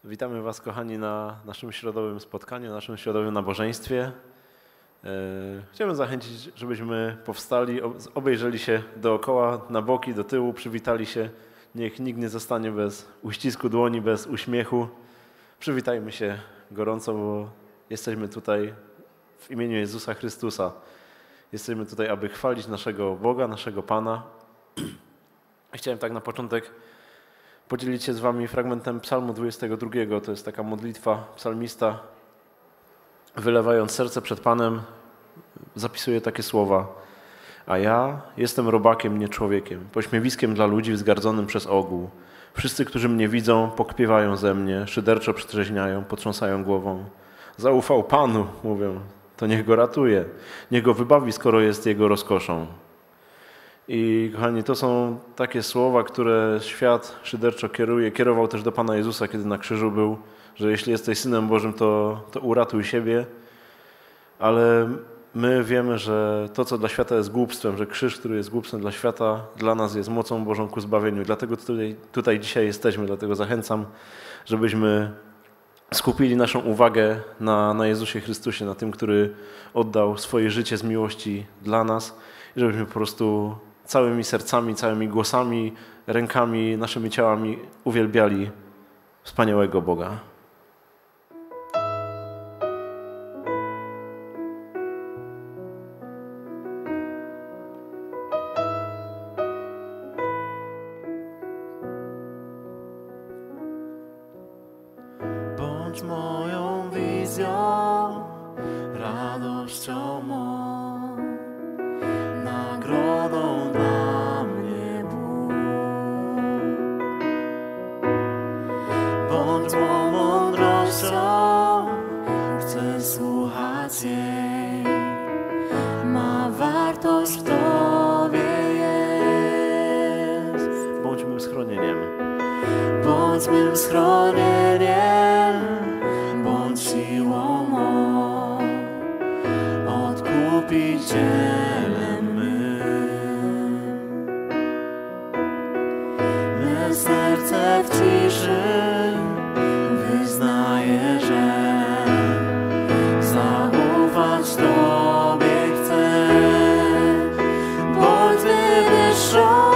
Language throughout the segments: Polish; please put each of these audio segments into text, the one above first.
Witamy Was, kochani, na naszym środowym spotkaniu, naszym środowym nabożeństwie. Chciałbym zachęcić, żebyśmy powstali, obejrzeli się dookoła, na boki, do tyłu, przywitali się. Niech nikt nie zostanie bez uścisku dłoni, bez uśmiechu. Przywitajmy się gorąco, bo jesteśmy tutaj w imieniu Jezusa Chrystusa. Jesteśmy tutaj, aby chwalić naszego Boga, naszego Pana. Chciałem tak na początek podzielić się z Wami fragmentem Psalmu 22. To jest taka modlitwa psalmista, wylewając serce przed Panem, zapisuje takie słowa: a ja jestem robakiem, nie człowiekiem, pośmiewiskiem dla ludzi wzgardzonym przez ogół. Wszyscy, którzy mnie widzą, pokpiewają ze mnie, szyderczo przytrzeźniają, potrząsają głową. Zaufał Panu, mówią, to niech go ratuje, niech go wybawi, skoro jest jego rozkoszą. I kochani, to są takie słowa, które świat szyderczo kierował też do Pana Jezusa, kiedy na krzyżu był, że jeśli jesteś Synem Bożym, to uratuj siebie. Ale my wiemy, że to, co dla świata jest głupstwem, że krzyż, który jest głupstwem dla świata, dla nas jest mocą Bożą ku zbawieniu. Dlatego tutaj dzisiaj jesteśmy, dlatego zachęcam, żebyśmy skupili naszą uwagę na Jezusie Chrystusie, na tym, który oddał swoje życie z miłości dla nas i żebyśmy po prostu całymi sercami, całymi głosami, rękami, naszymi ciałami uwielbiali wspaniałego Boga. Bądź moją wizją, radością mą, nagrodą dla mnie Bóg. Bądź mą mądrością, chcę słuchać jej, ma wartość w Tobie jest. Bądź mym schronieniem. Bądź mym schronieniem, bądź siłą mą, Odkupicielem mym. Me serce w ciszy wyznaje, że zaufać Tobie chcę. Bądź wywyższony,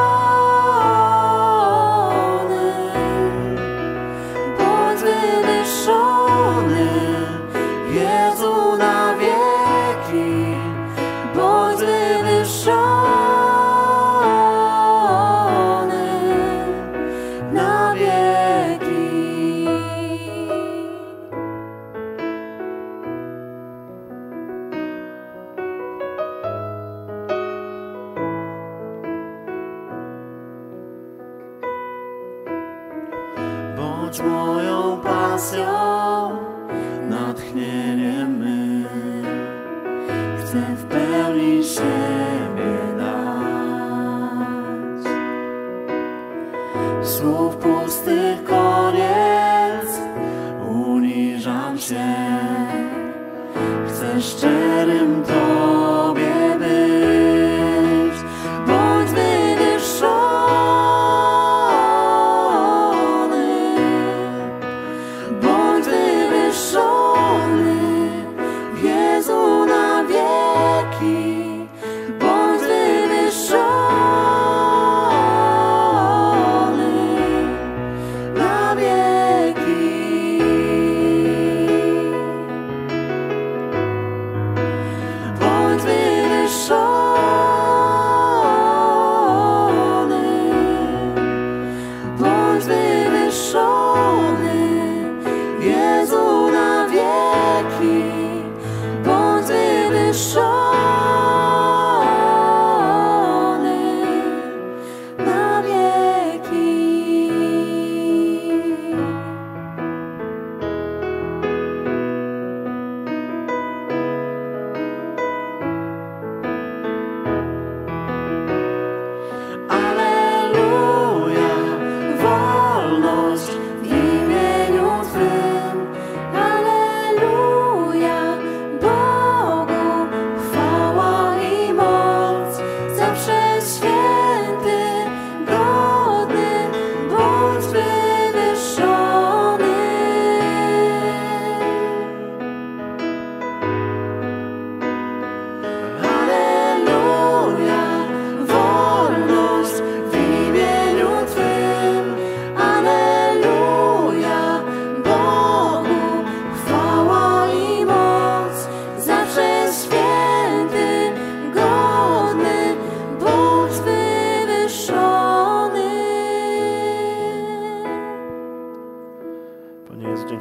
Jezu na wieki, bądź wywyższony na wieki. Bądź moją pasją, natchnieniem mym, chcę w pełni siebie dać. Słów pustych koniec, uniżam się, chcę szczerym Tobie być. Bądź wywyższony, bądź wywyższony, Jezu na wieki, bądź wywyższony na wieki.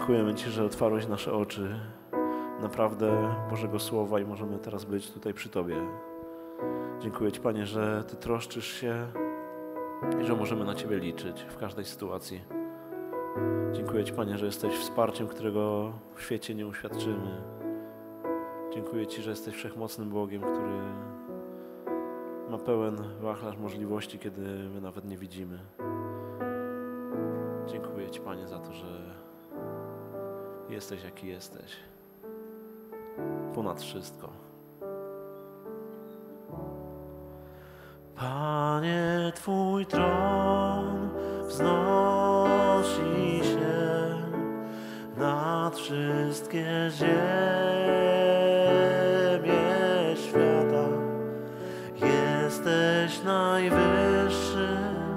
Dziękujemy Ci, że otwarłeś nasze oczy na prawdę Bożego Słowa i możemy teraz być tutaj przy Tobie. Dziękuję Ci, Panie, że Ty troszczysz się i że możemy na Ciebie liczyć w każdej sytuacji. Dziękuję Ci, Panie, że jesteś wsparciem, którego w świecie nie uświadczymy. Dziękuję Ci, że jesteś wszechmocnym Bogiem, który ma pełen wachlarz możliwości, kiedy my nawet nie widzimy. Dziękuję Ci, Panie, za to, że jesteś jaki jesteś. Ponad wszystko. Panie, Twój tron wznosi się nad wszystkie ziemie świata. Jesteś najwyższy,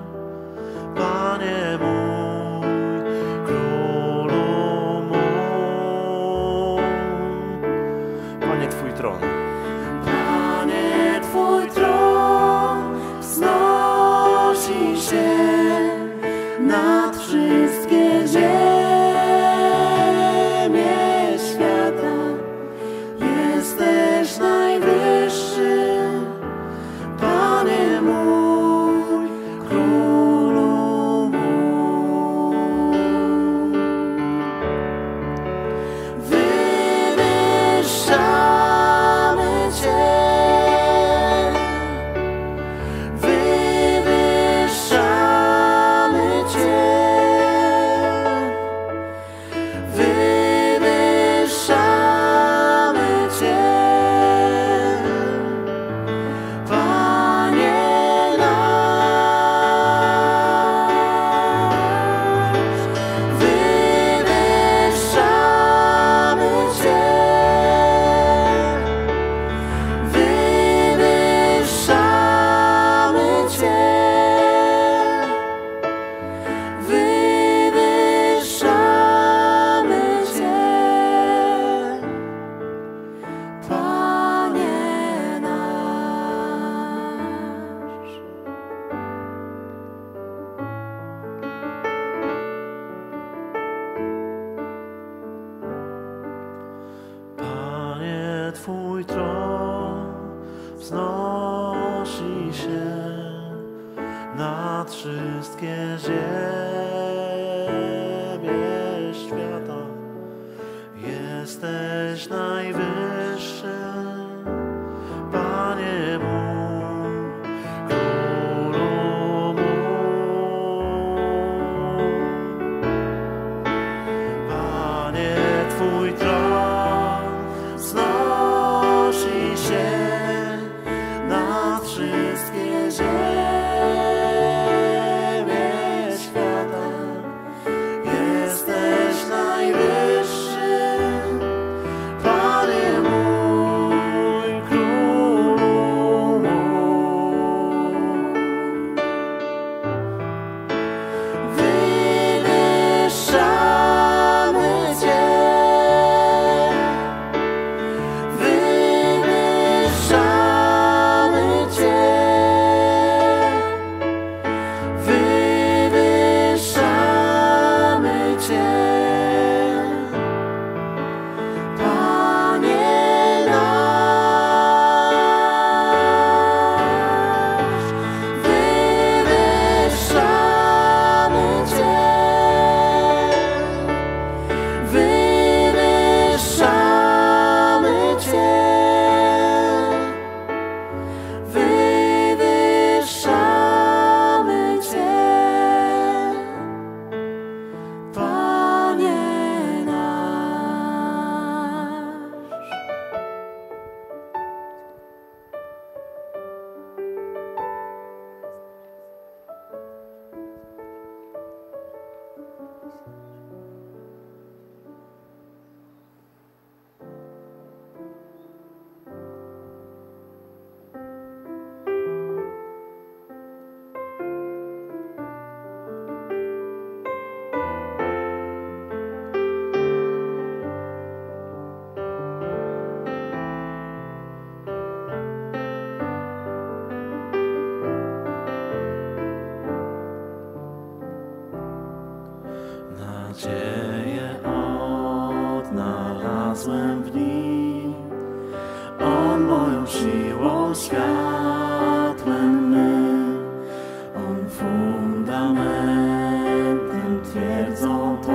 Panie mój, Królu mój. Panie, Twój tron. Panie, Twój tron wznosi się nad wszystkie ziemie świata. Jesteś najwyższy, Panie mój, Królu mój. Wywyższamy Cię, wywyższamy Cię, wywyższamy Cię, Panie nasz. Wywyższamy Cię, wywyższamy Cię, wywyższamy Cię, Panie nasz. Panie, Twój tron wznosi się nad wszystkie ziemie świata. Jesteś najwyższy, Panie mój, Królu mój. Panie, Twój tron wznosi się nad wszystkie ziemie świata. Jesteś najwyższy, Panie mój, Królu mój. Wywyższamy Cię, wywyższamy Cię, wywyższamy Cię, Panie nasz. Wywyższamy Cię, wywyższamy Cię, wywyższamy Cię, Panie nasz. Nadzieję znalazłem w nim. On moją siłą, światłem mym, on fundamentem, twierdzą to,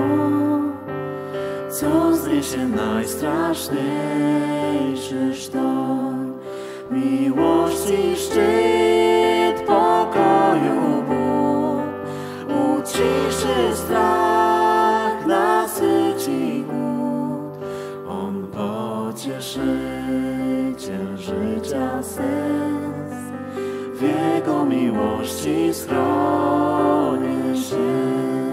co zniesie najstraszniejszy sztorm. Miłości szczyt, pokoju Bóg, uciszy strach, nasyci głód. On pocieszyciel życia sens, w Jego miłości schronię się.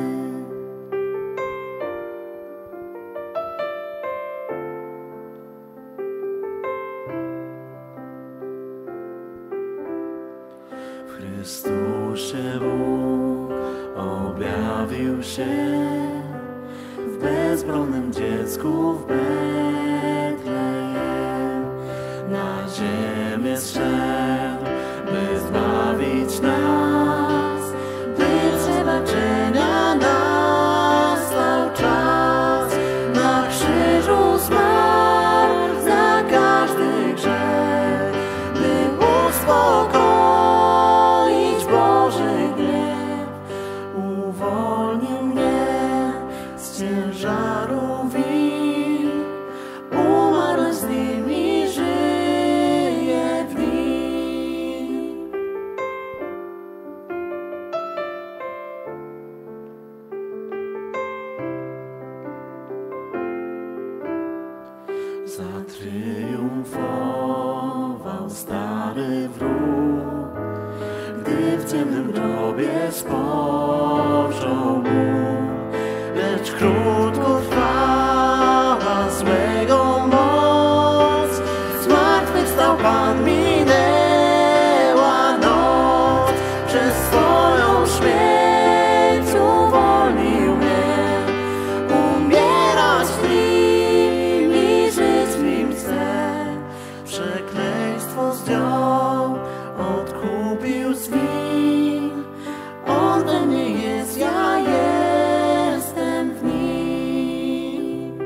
W Chrystusie Bóg objawił się, w bezbronnym dziecku w Betlejem. Na ziemię zszedł, by zbawić nas, by przebaczenia nastał czas. Na krzyżu zmarł za każdy grzech, by uspokoić Boży gniew. Uwolnił mnie z ciężaru win, umarł z nim i żyje w nim. Zatriumfował stary wróg, gdy w ciemnym grobie spoczął mu. Lecz krótko trwała złego moc, zmartwychwstał Pan, minęła noc. Przez swoją śmierć uwolnił mnie, umierać w nim i żyć w nim chcę. Przekleństwo zdjął, odkupił z win. On we mnie jest, ja jestem w nim.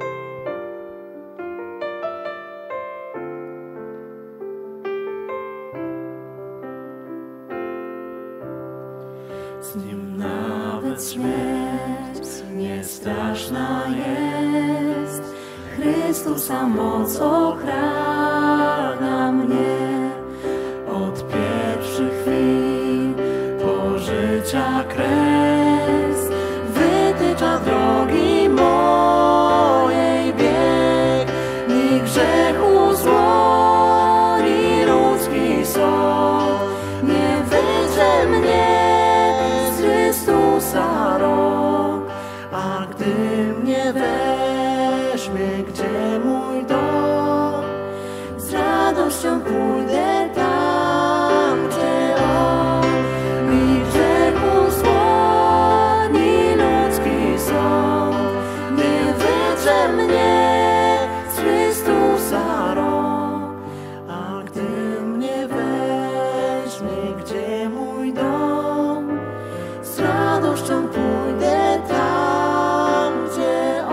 Z nim nawet śmierć nie straszna jest. Chrystusa moc ochrania mnie od pierwszych chwil pożycia kres. Wytycza drogi mojej bieg, ni grzechu zło, ni ludzki sąd nie wydrze mnie z Chrystusa rąk. A gdy mnie weźmie, gdzie mój dom, z radością pójdę tam, gdzie On. Ni grzechu zło, ni ludzki sąd nie wydrze mnie z Chrystusa rąk. A gdy mnie weźmie, gdzie mój dom, z radością pójdę tam, gdzie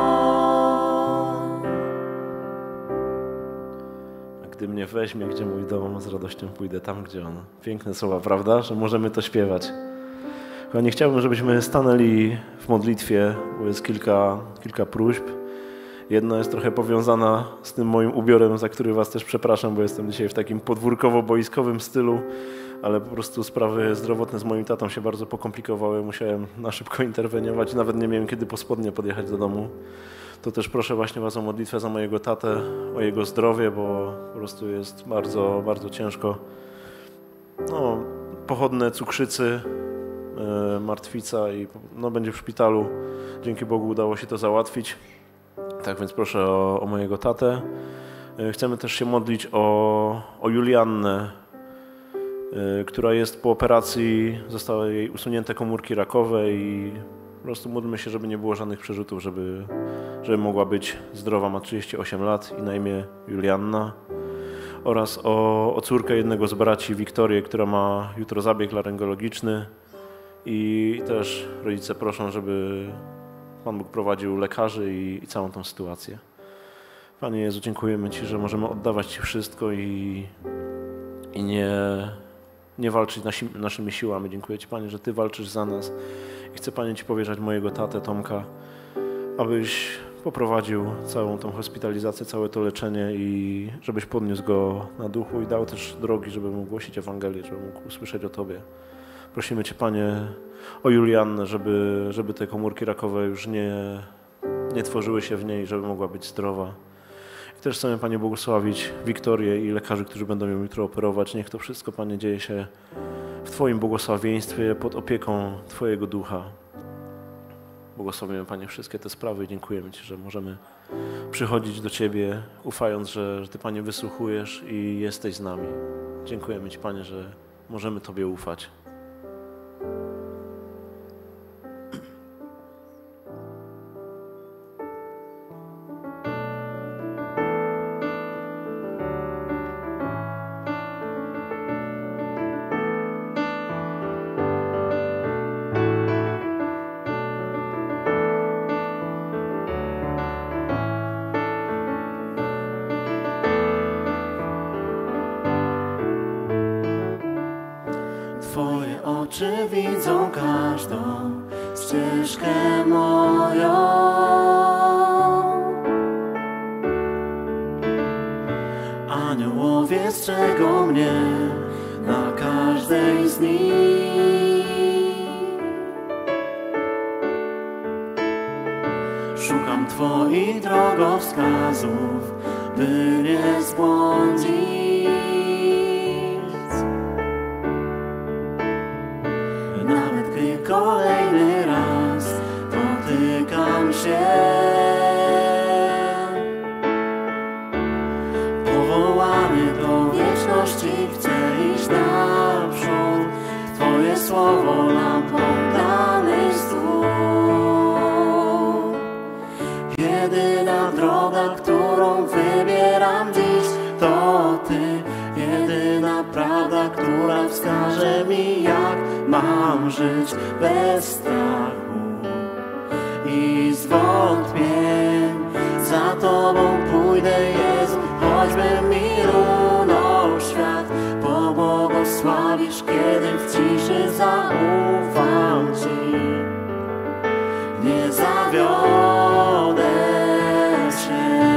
On. A gdy mnie weźmie, gdzie mój dom, z radością pójdę tam, gdzie On. Piękne słowa, prawda? Że możemy to śpiewać. Kochani, chciałbym, żebyśmy stanęli w modlitwie, bo jest kilka próśb. Jedna jest trochę powiązana z tym moim ubiorem, za który was też przepraszam, bo jestem dzisiaj w takim podwórkowo-boiskowym stylu, ale po prostu sprawy zdrowotne z moim tatą się bardzo pokomplikowały. Musiałem na szybko interweniować, nawet nie miałem kiedy po spodnie podjechać do domu. To też proszę właśnie was o modlitwę za mojego tatę, o jego zdrowie, bo po prostu jest bardzo, bardzo ciężko. No, pochodne cukrzycy, martwica i no, będzie w szpitalu. Dzięki Bogu udało się to załatwić. Tak więc proszę o mojego tatę. Chcemy też się modlić o Juliannę, która jest po operacji, zostały jej usunięte komórki rakowe i po prostu módlmy się, żeby nie było żadnych przerzutów, żeby mogła być zdrowa. Ma 38 lat i na imię Julianna. Oraz o córkę jednego z braci, Wiktorię, która ma jutro zabieg laryngologiczny i też rodzice proszą, żeby Pan Bóg prowadził lekarzy i całą tą sytuację. Panie Jezu, dziękujemy Ci, że możemy oddawać Ci wszystko i nie walczyć naszymi siłami. Dziękuję Ci, Panie, że Ty walczysz za nas. I chcę, Panie, Ci powierzać mojego tatę Tomka, abyś poprowadził całą tą hospitalizację, całe to leczenie i żebyś podniósł go na duchu i dał też drogi, żeby mógł głosić Ewangelię, żeby mógł usłyszeć o Tobie. Prosimy Cię, Panie, o Juliannę, żeby te komórki rakowe już nie tworzyły się w niej, żeby mogła być zdrowa. I też chcemy, Panie, błogosławić Wiktorię i lekarzy, którzy będą ją jutro operować. Niech to wszystko, Panie, dzieje się w Twoim błogosławieństwie, pod opieką Twojego ducha. Błogosławimy, Panie, wszystkie te sprawy i dziękujemy Ci, że możemy przychodzić do Ciebie, ufając, że Ty, Panie, wysłuchujesz i jesteś z nami. Dziękujemy Ci, Panie, że możemy Tobie ufać. Twoje oczy widzą każdą ścieżkę moją. Aniołowie strzegą mnie na każdej z nich. Szukam Twoich drogowskazów, by nie zbłądzić. Nawet gdy kolejny raz potykam się, powołany do wieczności, chcę iść naprzód. Twoje słowo lampą danych stóp. Jedyna droga, którą wybieram dziś, to Ty. Jedyna prawda, która wskaże mi, jak mam żyć bez strachu i zwątpień. Za Tobą pójdę, Jezu, choćby mi runął świat. Pobłogosławisz, kiedy w ciszy zaufam Ci. Nie zawiodę Cię.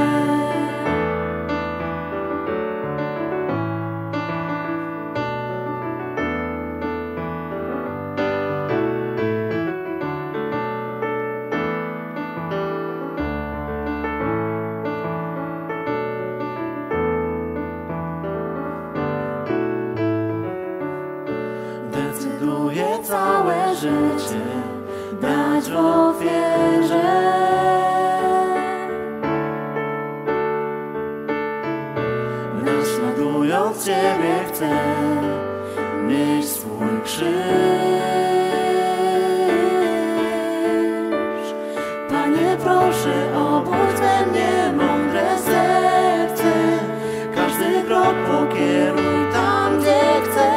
Decyduję całe życie dać w ofierze. Naśladując Ciebie chcę nieść swój krzyż. Panie, proszę, obudź we mnie mądre serce. Każdy krok pokieruj tam, gdzie chcesz.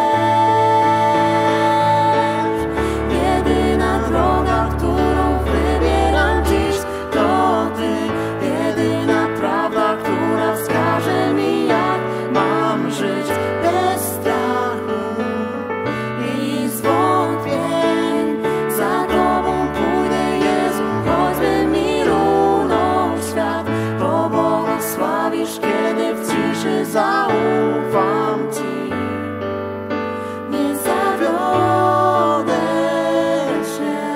Jedyna droga, którą wybieram dziś, to Ty. Jedyna prawda, która wskaże mi, jak mam żyć bez strachu i zwątpień. Za Tobą pójdę, Jezu, choćby mi runął świat. Pobłogosławisz, kiedy w ciszy zaufam Ci. Nie zawiodę Cię.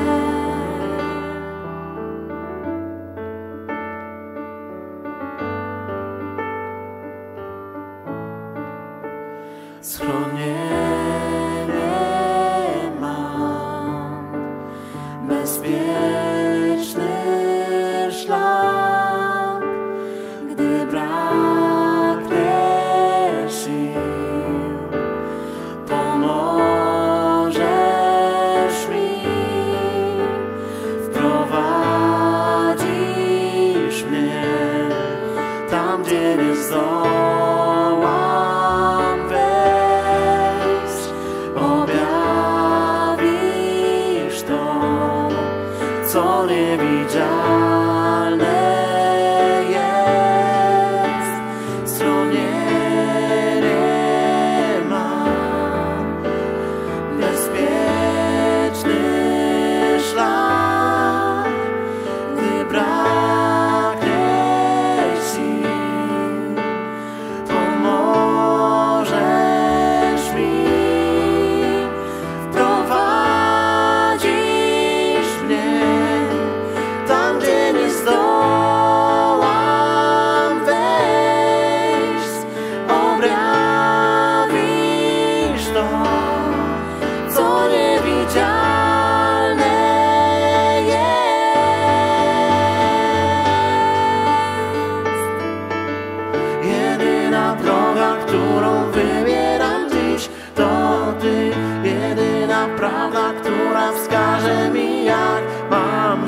Schronienie mam, bezpieczny szlak, gdy braknie sił, pomożesz mi, wprowadzisz mnie tam, gdzie nie zdołam wejść, objawisz to, co niewidzialne jest.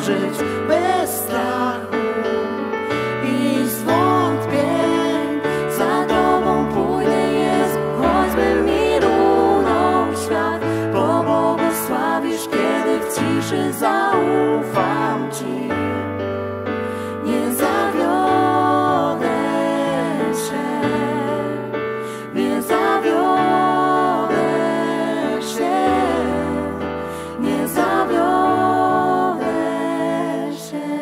żyć bez strachu i zwątpień. Za Tobą pójdę, Jezu, choćby mi runął świat. Pobłogosławisz, kiedy w ciszy zaufam Ci. Nie zawiodę się, nie zawiodę się, nie zawiodę się.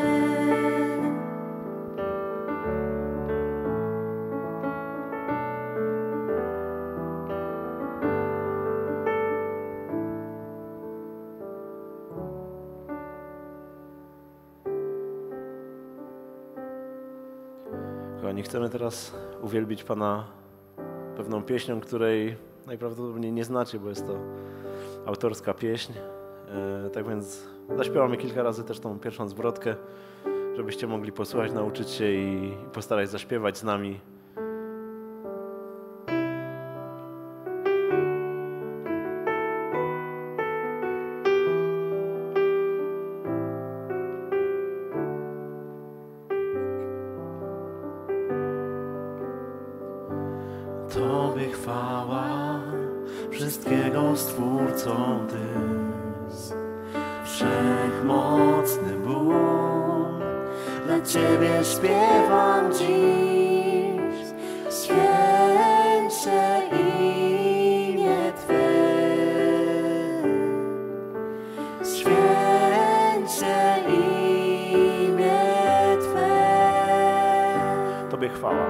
Kochani, chcemy teraz uwielbić Pana pewną pieśnią, której najprawdopodobniej nie znacie, bo jest to autorska pieśń. Tak więc zaśpiewamy kilka razy też tą pierwszą zwrotkę, żebyście mogli posłuchać, nauczyć się i postarać zaśpiewać z nami. Tobie chwała, wszystkiego Stwórcą Tyś, wszechmocny Bóg. Dla Ciebie śpiewam dziś, święcie imię Twe, święcie imię Twe. Tobie chwała.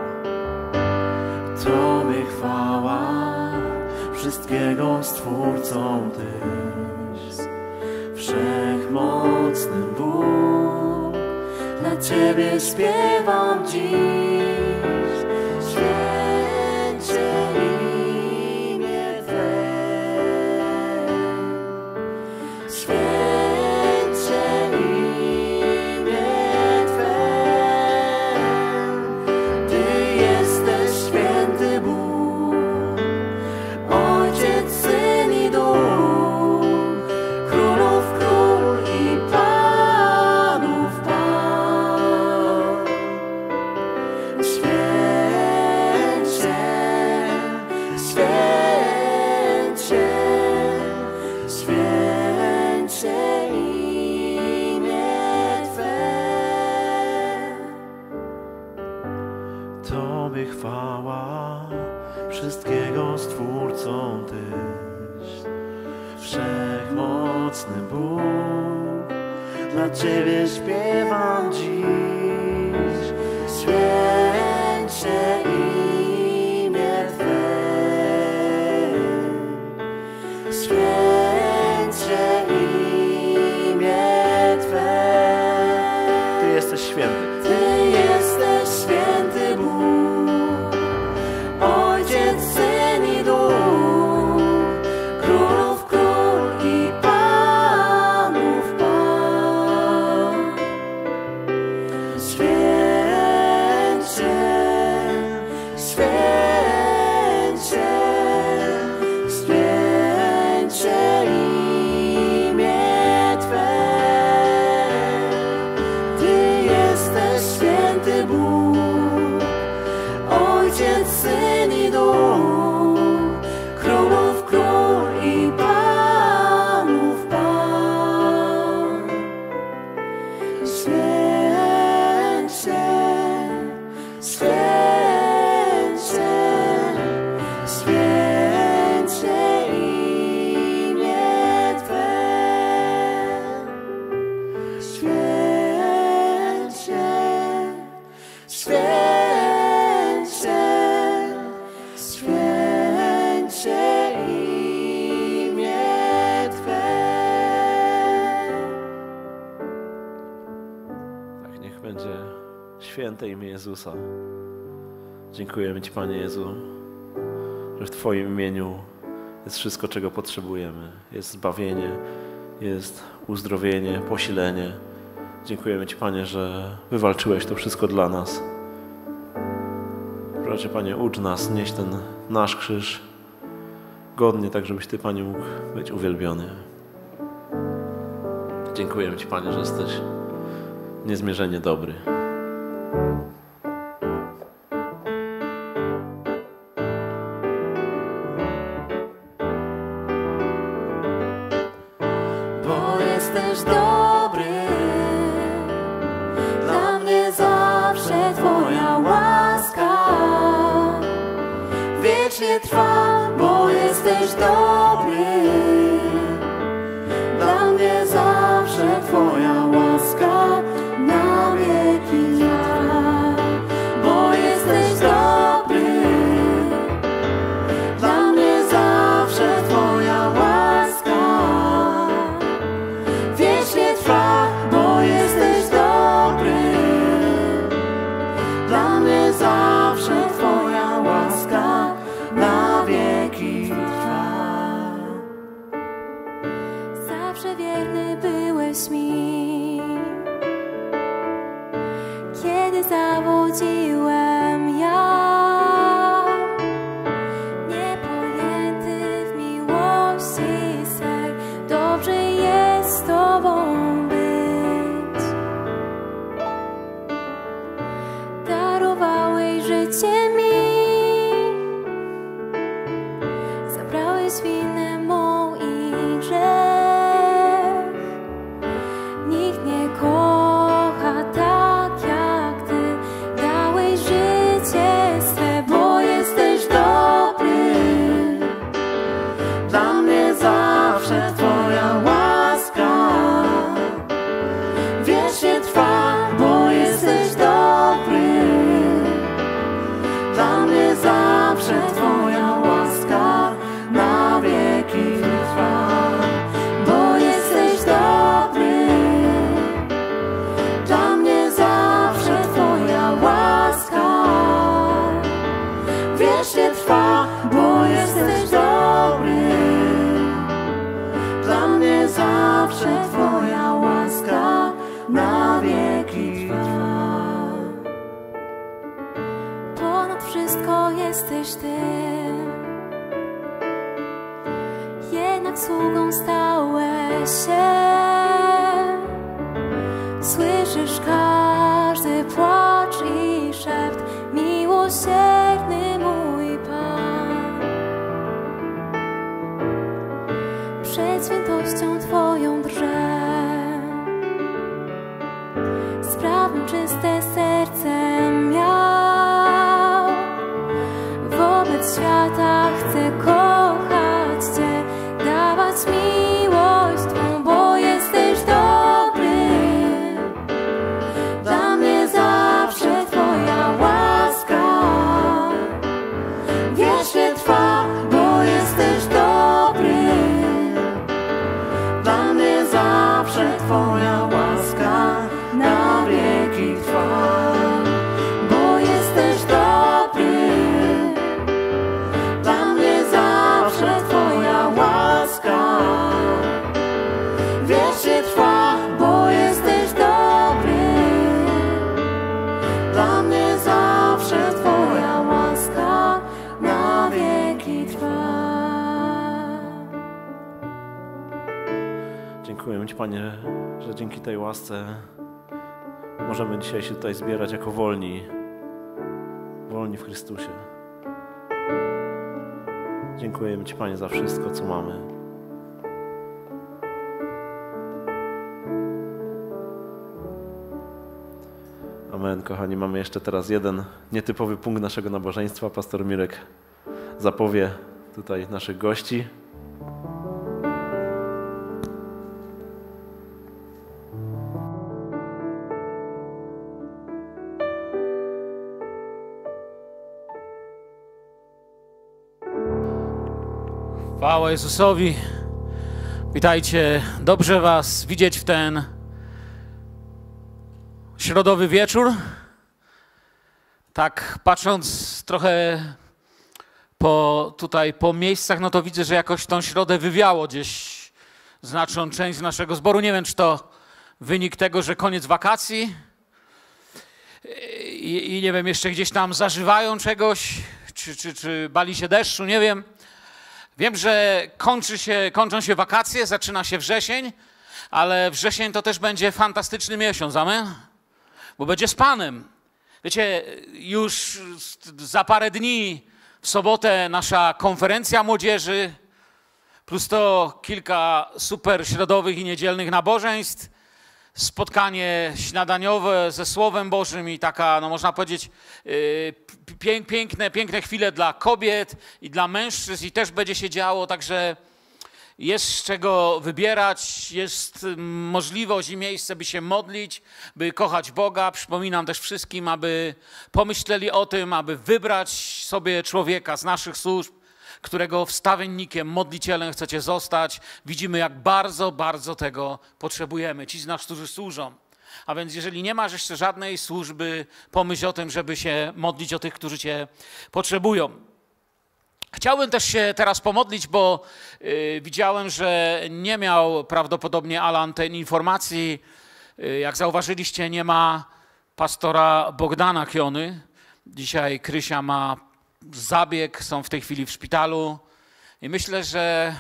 Tobie chwała, wszystkiego Stwórcą Tyś, wszechmocny Bóg. Dla Ciebie śpiewam dziś, święcie imię Twe, święcie imię Twe. Ty jesteś święty Bóg, Ojciec, Syn i Duch, Królów Król i Panów Pan. Święcie, święcie, święcie imię Twe. Tobie chwała, wszystkiego Stwórcą Tyś, wszechmocny Bóg. Dla Ciebie śpiewam dziś, święcie imię Twe, święcie imię Twe. Ty jesteś święty. Ty jesteś święty Bóg, Ojciec, Syn i Duch, Królów Król i Panów Pan. Święcie, święcie, święcie imię Twe. Ty jesteś święty Bóg, Ojciec, Syn i Duch, Królów Król i Panów Pan. Święcie, święcie, święcie imię Twe. Święcie, święcie, święcie imię Twe. Tak, niech będzie święte imię Jezusa. Dziękujemy Ci, Panie Jezu, że w Twoim imieniu jest wszystko, czego potrzebujemy. Jest zbawienie, jest uzdrowienie, posilenie. Dziękujemy Ci, Panie, że wywalczyłeś to wszystko dla nas. Proszę Cię, Panie, ucz nas nieść ten nasz krzyż godnie, tak żebyś Ty, Panie, mógł być uwielbiony. Dziękujemy Ci, Panie, że jesteś niezmierzenie dobry. Bo jesteś dobry, dla mnie zawsze Twoja łaska wiecznie trwa, bo jesteś dobry, dla mnie zawsze Twoja łaska na wieki trwa, bo jesteś dobry, dla mnie zawsze Twoja łaska wiecznie trwa, bo jesteś dobry, dla mnie zawsze Twoja łaska na wieki trwa. Zawsze wierny byłeś mi, kiedy zawodziłem ja, niepojęty w miłości swej, dobrze jest z Tobą być. Darowałeś życie mi, zabrałeś winę mą i grzech. Nikt nie kocha tak jak Ty, dałeś życie swe, bo jesteś dobry, dla mnie zawsze Twoja łaska wiecznie trwa, bo jesteś dobry, dla mnie zawsze Twoja łaska na wieki trwa, bo jesteś dobry, dla mnie zawsze Twoja łaska wiecznie trwa, bo jesteś dobry, dla mnie zawsze Twoja łaska na wieki trwa. Ponad wszystko jesteś Ty, jednak sługą stałeś się. Słyszysz każdy płacz i szept, miłosierny mój Pan. Przed świętością Twoją drżę, sprawnym czyste serce miał. Wobec świata chcę kochać Cię, dawać miłość Twą, bo jesteś dobry, dla mnie zawsze Twoja łaska wiecznie trwa, bo jesteś dobry, dla mnie zawsze Twoja łaska na wieki trwa, bo jesteś dobry, dla mnie zawsze Twoja łaska wiecznie trwa, bo jesteś dobry, dla mnie zawsze Twoja łaska na wieki trwa. Dziękuję Ci, Panie, że dzięki tej łasce możemy dzisiaj się tutaj zbierać jako wolni w Chrystusie. Dziękujemy Ci, Panie, za wszystko, co mamy. Amen, kochani. Mamy jeszcze teraz jeden nietypowy punkt naszego nabożeństwa. Pastor Mirek zapowie tutaj naszych gości. Chwała Jezusowi. Witajcie. Dobrze Was widzieć w ten środowy wieczór. Tak patrząc trochę po miejscach, no to widzę, że jakoś tą środę wywiało gdzieś znaczną część z naszego zboru. Nie wiem, czy to wynik tego, że koniec wakacji i nie wiem, jeszcze gdzieś tam zażywają czegoś, czy bali się deszczu, nie wiem. Wiem, że kończą się wakacje, zaczyna się wrzesień, ale wrzesień to też będzie fantastyczny miesiąc, amen? bo będzie z Panem. Wiecie, już za parę dni w sobotę nasza konferencja młodzieży, plus to kilka super środowych i niedzielnych nabożeństw, spotkanie śniadaniowe ze Słowem Bożym i taka, no można powiedzieć, piękne chwile dla kobiet i dla mężczyzn i też będzie się działo, także jest z czego wybierać, jest możliwość i miejsce, by się modlić, by kochać Boga. Przypominam też wszystkim, aby pomyśleli o tym, aby wybrać sobie człowieka z naszych służb, którego wstawiennikiem, modlicielem chcecie zostać. Widzimy, jak bardzo, bardzo tego potrzebujemy. Ci z nas, którzy służą. A więc jeżeli nie masz jeszcze żadnej służby, pomyśl o tym, żeby się modlić o tych, którzy cię potrzebują. Chciałbym też się teraz pomodlić, bo widziałem, że nie miał prawdopodobnie Alan tej informacji. Jak zauważyliście, nie ma pastora Bogdana Kiony. Dzisiaj Krysia ma zabieg, są w tej chwili w szpitalu. I myślę, że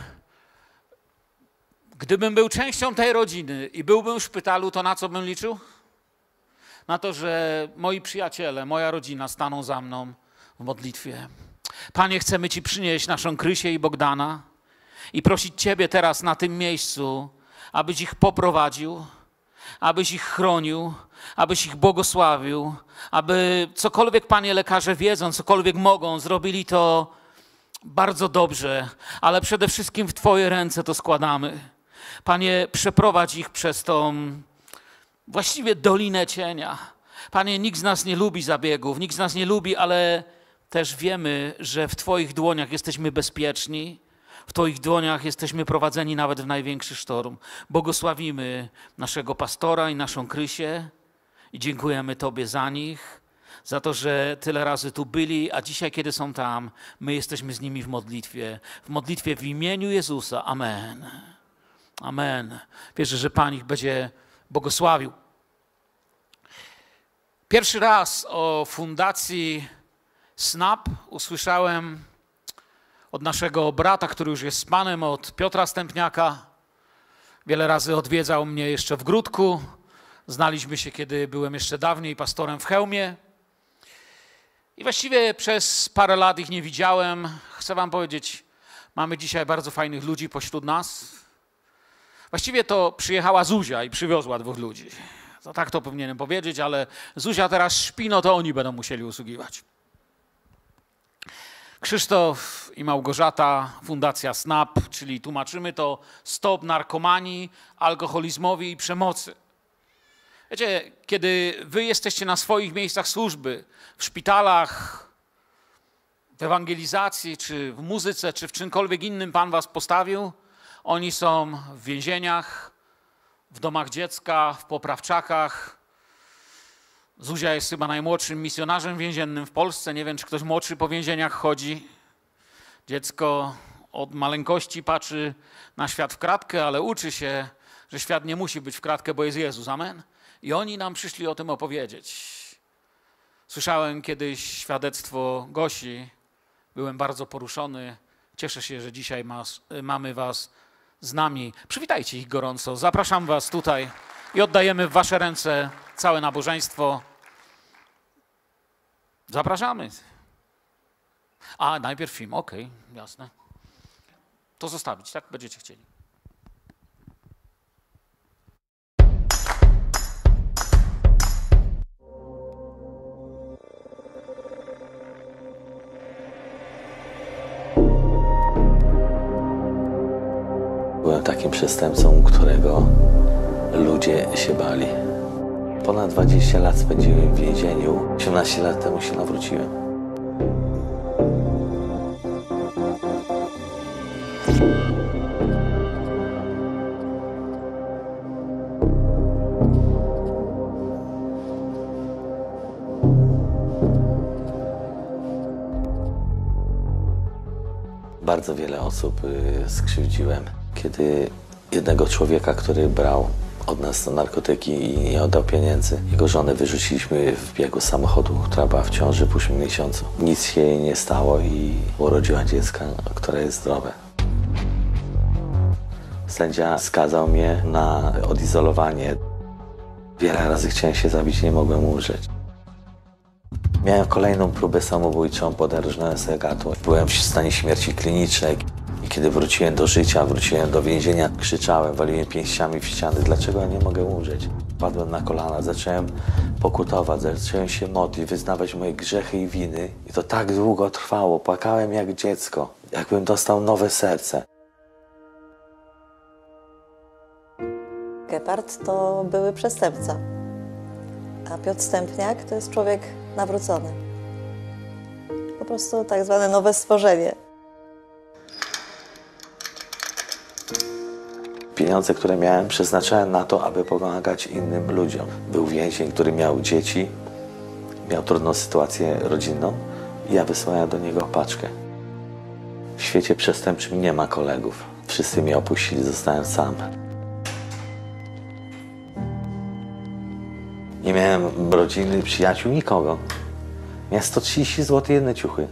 gdybym był częścią tej rodziny i byłbym w szpitalu, to na co bym liczył? Na to, że moi przyjaciele, moja rodzina staną za mną w modlitwie. Panie, chcemy Ci przynieść naszą Krysię i Bogdana i prosić Ciebie teraz na tym miejscu, abyś ich poprowadził, abyś ich chronił, abyś ich błogosławił, aby cokolwiek, Panie, lekarze wiedzą, cokolwiek mogą, zrobili to bardzo dobrze, ale przede wszystkim w Twoje ręce to składamy. Panie, przeprowadź ich przez tą właściwie dolinę cienia. Panie, nikt z nas nie lubi zabiegów, nikt z nas nie lubi, ale też wiemy, że w Twoich dłoniach jesteśmy bezpieczni, w Twoich dłoniach jesteśmy prowadzeni nawet w największy sztorm. Błogosławimy naszego pastora i naszą Krysię i dziękujemy Tobie za nich, za to, że tyle razy tu byli, a dzisiaj, kiedy są tam, my jesteśmy z nimi w modlitwie w imieniu Jezusa. Amen. Amen. Wierzę, że Pan ich będzie błogosławił. Pierwszy raz o fundacji SNAP usłyszałem od naszego brata, który już jest z Panem, od Piotra Stępniaka. Wiele razy odwiedzał mnie jeszcze w Gródku. Znaliśmy się, kiedy byłem jeszcze dawniej pastorem w Chełmie. I właściwie przez parę lat ich nie widziałem. Chcę wam powiedzieć, mamy dzisiaj bardzo fajnych ludzi pośród nas. Właściwie to przyjechała Zuzia i przywiozła 2 ludzi. To tak to powinienem powiedzieć, ale Zuzia teraz śpi, no to oni będą musieli usługiwać. Krzysztof i Małgorzata, Fundacja SNAP, czyli tłumaczymy to Stop Narkomanii, Alkoholizmowi i Przemocy. Wiecie, kiedy wy jesteście na swoich miejscach służby, w szpitalach, w ewangelizacji, czy w muzyce, czy w czymkolwiek innym Pan was postawił, oni są w więzieniach, w domach dziecka, w poprawczakach. Zuzia jest chyba najmłodszym misjonarzem więziennym w Polsce. Nie wiem, czy ktoś młodszy po więzieniach chodzi. Dziecko od maleńkości patrzy na świat w kratkę, ale uczy się, że świat nie musi być w kratkę, bo jest Jezus. Amen. I oni nam przyszli o tym opowiedzieć. Słyszałem kiedyś świadectwo Gosi. Byłem bardzo poruszony. Cieszę się, że dzisiaj mamy was z nami. Przywitajcie ich gorąco. Zapraszam was tutaj i oddajemy w wasze ręce całe nabożeństwo. Zapraszamy. A, najpierw film. Okej, jasne. To zostawić, tak? Będziecie chcieli. Byłem takim przestępcą, którego ludzie się bali. Ponad 20 lat spędziłem w więzieniu. 18 lat temu się nawróciłem. Bardzo wiele osób skrzywdziłem. Kiedy jednego człowieka, który brał od nas narkotyki i nie oddał pieniędzy, jego żonę wyrzuciliśmy w biegu samochodu, która była w ciąży w 8 miesiącu. Nic się jej nie stało i urodziła dziecko, które jest zdrowe. Sędzia skazał mnie na odizolowanie. Wiele razy chciałem się zabić, nie mogłem umrzeć. Miałem kolejną próbę samobójczą, poderżnąłem sobie gardło. Byłem w stanie śmierci klinicznej. I kiedy wróciłem do życia, wróciłem do więzienia, krzyczałem, waliłem pięściami w ściany. Dlaczego ja nie mogę umrzeć? Padłem na kolana, zacząłem pokutować, zacząłem się modlić, wyznawać moje grzechy i winy. I to tak długo trwało. Płakałem jak dziecko, jakbym dostał nowe serce. Gepard to były przestępca, a Piotr Stępniak to jest człowiek nawrócony. Po prostu tak zwane nowe stworzenie. Pieniądze, które miałem, przeznaczałem na to, aby pomagać innym ludziom. Był więzień, który miał dzieci, miał trudną sytuację rodzinną i ja wysłałem do niego paczkę. W świecie przestępczym nie ma kolegów. Wszyscy mnie opuścili, zostałem sam. Nie miałem rodziny, przyjaciół, nikogo. Miałem 130 zł, jedne ciuchy.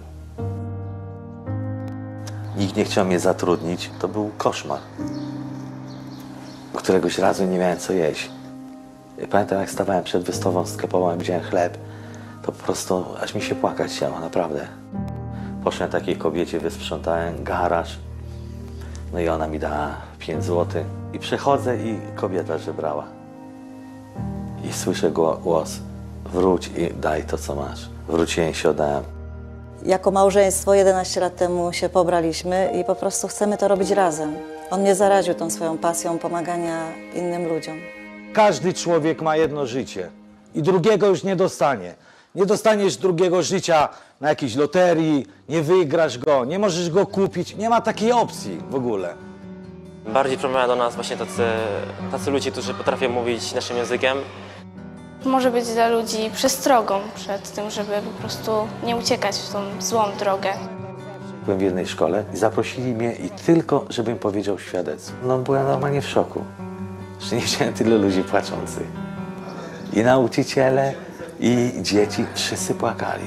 Nikt nie chciał mnie zatrudnić. To był koszmar. Któregoś razu nie miałem co jeść. Pamiętam, jak stawałem przed wystawą sklepową, widziałem chleb, to po prostu aż mi się płakać chciało, naprawdę. Poszedłem takiej kobiecie, wysprzątałem garaż, no i ona mi dała 5 zł. I przechodzę i kobieta żebrała. I słyszę głos, wróć i daj to, co masz. Wróciłem, się oddałem. Jako małżeństwo 11 lat temu się pobraliśmy i po prostu chcemy to robić razem. On mnie zaraził tą swoją pasją pomagania innym ludziom. Każdy człowiek ma jedno życie i drugiego już nie dostanie. Nie dostaniesz drugiego życia na jakiejś loterii, nie wygrasz go, nie możesz go kupić, nie ma takiej opcji w ogóle. Bardziej przemawiają do nas właśnie tacy ludzie, którzy potrafią mówić naszym językiem. Może być dla ludzi przestrogą przed tym, żeby po prostu nie uciekać w tą złą drogę. Byłem w jednej szkole i zaprosili mnie i tylko, żebym powiedział świadectwo. No byłem normalnie w szoku, że nie widziałem tylu ludzi płaczących. I nauczyciele, i dzieci, wszyscy płakali.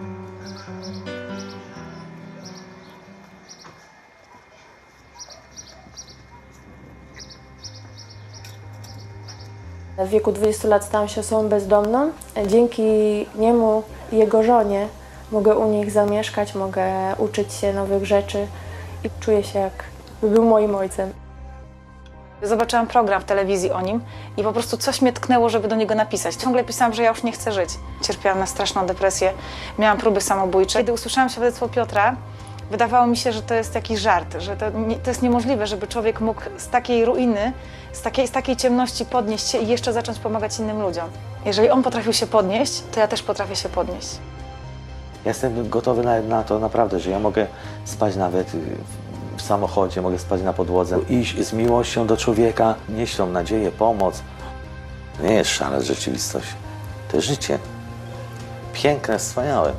W wieku 20 lat stałam się osobą bezdomną. Dzięki niemu i jego żonie mogę u nich zamieszkać, mogę uczyć się nowych rzeczy i czuję się, jakby był moim ojcem. Zobaczyłam program w telewizji o nim i po prostu coś mnie tknęło, żeby do niego napisać. Ciągle pisałam, że ja już nie chcę żyć. Cierpiałam na straszną depresję, miałam próby samobójcze. Kiedy usłyszałam świadectwo Piotra, wydawało mi się, że to jest jakiś żart, że to jest niemożliwe, żeby człowiek mógł z takiej ruiny, z takiej ciemności podnieść się i jeszcze zacząć pomagać innym ludziom. Jeżeli on potrafił się podnieść, to ja też potrafię się podnieść. Ja jestem gotowy nawet na to, naprawdę, że ja mogę spać nawet w samochodzie, mogę spać na podłodze. Iść z miłością do człowieka, nieść tą nadzieję, pomoc. To nie jest szara rzeczywistość, to jest życie. Piękne, wspaniałe.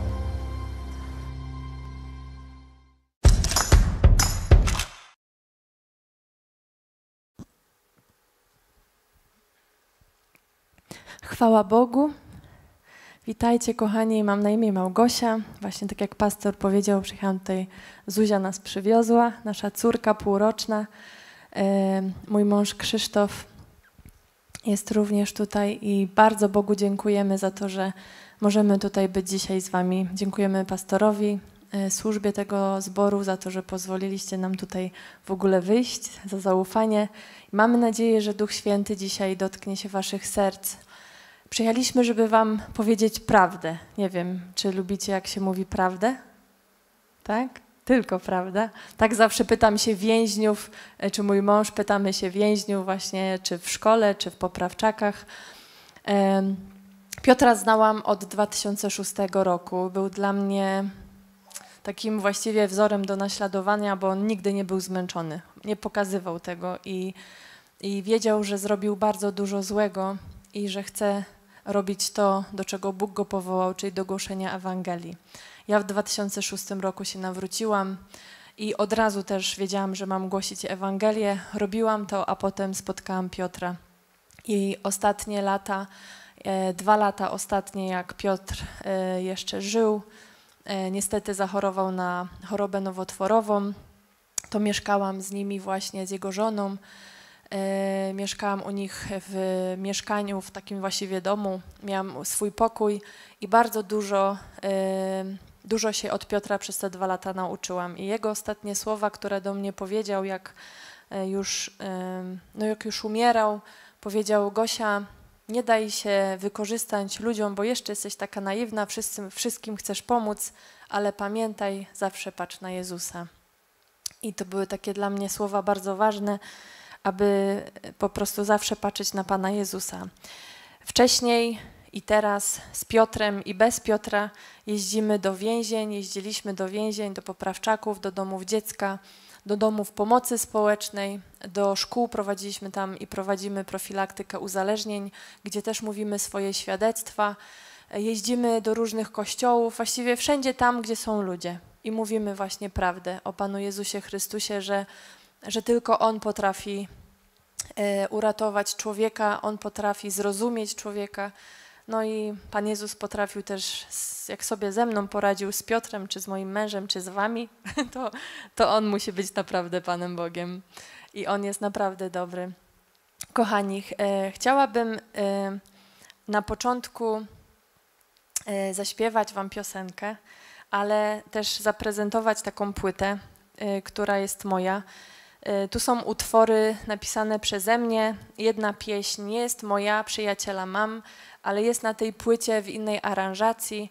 Chwała Bogu. Witajcie kochani, mam na imię Małgosia. Właśnie tak jak pastor powiedział, przyjechałam tutaj, Zuzia nas przywiozła, nasza córka półroczna. Mój mąż Krzysztof jest również tutaj i bardzo Bogu dziękujemy za to, że możemy tutaj być dzisiaj z wami. Dziękujemy pastorowi, służbie tego zboru za to, że pozwoliliście nam tutaj w ogóle wyjść, za zaufanie. Mamy nadzieję, że Duch Święty dzisiaj dotknie się waszych serc. Przyjechaliśmy, żeby wam powiedzieć prawdę. Nie wiem, czy lubicie, jak się mówi prawdę? Tak? Tylko prawda. Tak zawsze pytam się więźniów, czy mój mąż, pytamy się więźniów właśnie, czy w szkole, czy w poprawczakach. Piotra znałam od 2006 roku. Był dla mnie takim właściwie wzorem do naśladowania, bo on nigdy nie był zmęczony. Nie pokazywał tego i wiedział, że zrobił bardzo dużo złego i że chce robić to, do czego Bóg go powołał, czyli do głoszenia Ewangelii. Ja w 2006 roku się nawróciłam i od razu też wiedziałam, że mam głosić Ewangelię. Robiłam to, a potem spotkałam Piotra. I ostatnie lata, 2 lata ostatnie, jak Piotr jeszcze żył, niestety zachorował na chorobę nowotworową. To mieszkałam z nimi właśnie, z jego żoną. Mieszkałam u nich w mieszkaniu, w takim właściwie domu. Miałam swój pokój i bardzo dużo się od Piotra przez te 2 lata nauczyłam. I jego ostatnie słowa, które do mnie powiedział, jak już umierał, powiedział: Gosia, nie daj się wykorzystać ludziom, bo jeszcze jesteś taka naiwna, wszystkim chcesz pomóc, ale pamiętaj, zawsze patrz na Jezusa. I to były takie dla mnie słowa bardzo ważne, aby po prostu zawsze patrzeć na Pana Jezusa. Wcześniej i teraz z Piotrem i bez Piotra jeździliśmy do więzień, do poprawczaków, do domów dziecka, do domów pomocy społecznej, do szkół prowadziliśmy tam i prowadzimy profilaktykę uzależnień, gdzie też mówimy swoje świadectwa. Jeździmy do różnych kościołów, właściwie wszędzie tam, gdzie są ludzie i mówimy właśnie prawdę o Panu Jezusie Chrystusie, że tylko On potrafi uratować człowieka, On potrafi zrozumieć człowieka. No i Pan Jezus potrafił też, jak sobie ze mną poradził, z Piotrem, czy z moim mężem, czy z wami, to On musi być naprawdę Panem Bogiem i On jest naprawdę dobry. Kochani, chciałabym na początku zaśpiewać wam piosenkę, ale też zaprezentować taką płytę, która jest moja. Tu są utwory napisane przeze mnie. Jedna pieśń nie jest moja, przyjaciela mam, ale jest na tej płycie w innej aranżacji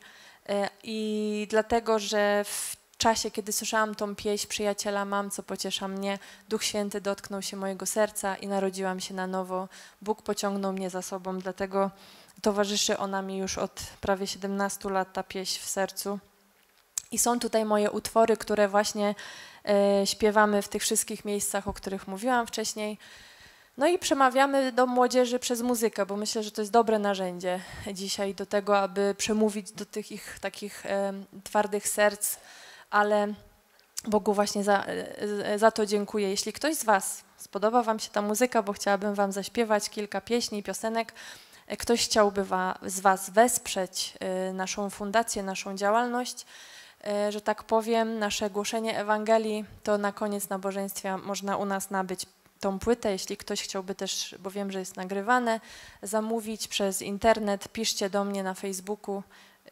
i dlatego, że w czasie, kiedy słyszałam tą pieśń Przyjaciela mam, co pociesza mnie, Duch Święty dotknął się mojego serca i narodziłam się na nowo. Bóg pociągnął mnie za sobą, dlatego towarzyszy ona mi już od prawie 17 lat, ta pieśń w sercu. I są tutaj moje utwory, które właśnie śpiewamy w tych wszystkich miejscach, o których mówiłam wcześniej. No i przemawiamy do młodzieży przez muzykę, bo myślę, że to jest dobre narzędzie dzisiaj do tego, aby przemówić do tych ich takich twardych serc, ale Bogu właśnie za to dziękuję. Jeśli ktoś z was spodoba wam się ta muzyka, bo chciałabym wam zaśpiewać kilka pieśni, piosenek, ktoś chciałby z was wesprzeć naszą fundację, naszą działalność, że tak powiem, nasze głoszenie Ewangelii, to na koniec nabożeństwa można u nas nabyć tą płytę. Jeśli ktoś chciałby też, bo wiem, że jest nagrywane, zamówić przez internet, piszcie do mnie na Facebooku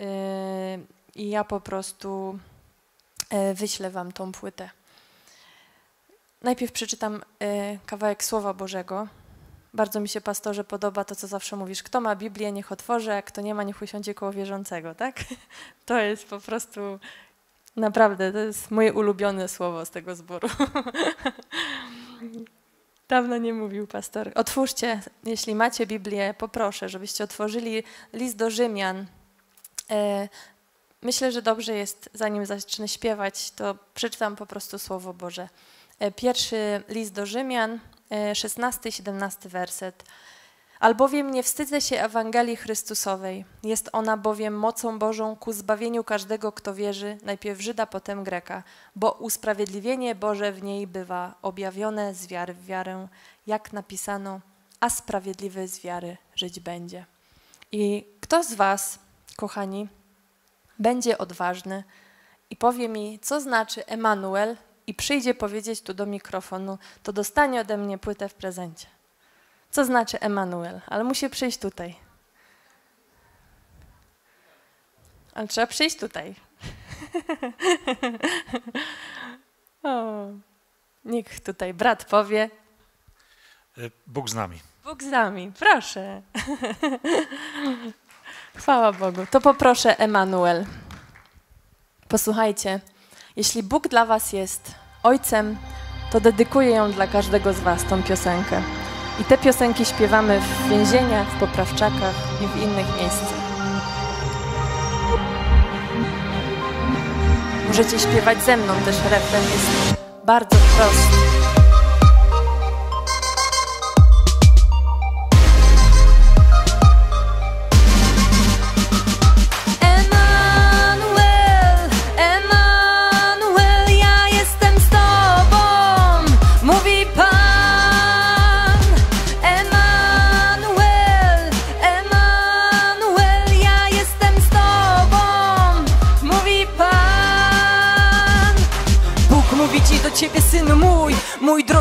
i ja po prostu wyślę wam tą płytę. Najpierw przeczytam kawałek Słowa Bożego. Bardzo mi się, pastorze, podoba to, co zawsze mówisz. Kto ma Biblię, niech otworzy, a kto nie ma, niech usiądzie koło wierzącego, tak? To jest po prostu, naprawdę, to jest moje ulubione słowo z tego zboru. Dawno nie mówił pastor. Otwórzcie, jeśli macie Biblię, poproszę, żebyście otworzyli list do Rzymian. Myślę, że dobrze jest, zanim zacznę śpiewać, to przeczytam po prostu Słowo Boże. Pierwszy list do Rzymian, 16 i 17 werset. Albowiem nie wstydzę się Ewangelii Chrystusowej. Jest ona bowiem mocą Bożą ku zbawieniu każdego, kto wierzy, najpierw Żyda, potem Greka, bo usprawiedliwienie Boże w niej bywa objawione z wiary w wiarę, jak napisano, a sprawiedliwy z wiary żyć będzie. I kto z was, kochani, będzie odważny i powie mi, co znaczy Emanuel, i przyjdzie powiedzieć tu do mikrofonu, to dostanie ode mnie płytę w prezencie. Co znaczy Emanuel? Ale musi przyjść tutaj. Ale trzeba przyjść tutaj. O, niech tutaj brat powie. Bóg z nami. Bóg z nami, proszę. Chwała Bogu. To poproszę Emanuel. Posłuchajcie. Jeśli Bóg dla was jest Ojcem, to dedykuję ją dla każdego z was, tą piosenkę. I te piosenki śpiewamy w więzieniach, w poprawczakach i w innych miejscach. Możecie śpiewać ze mną, też refren jest bardzo prosty. Ciebie, synu mój,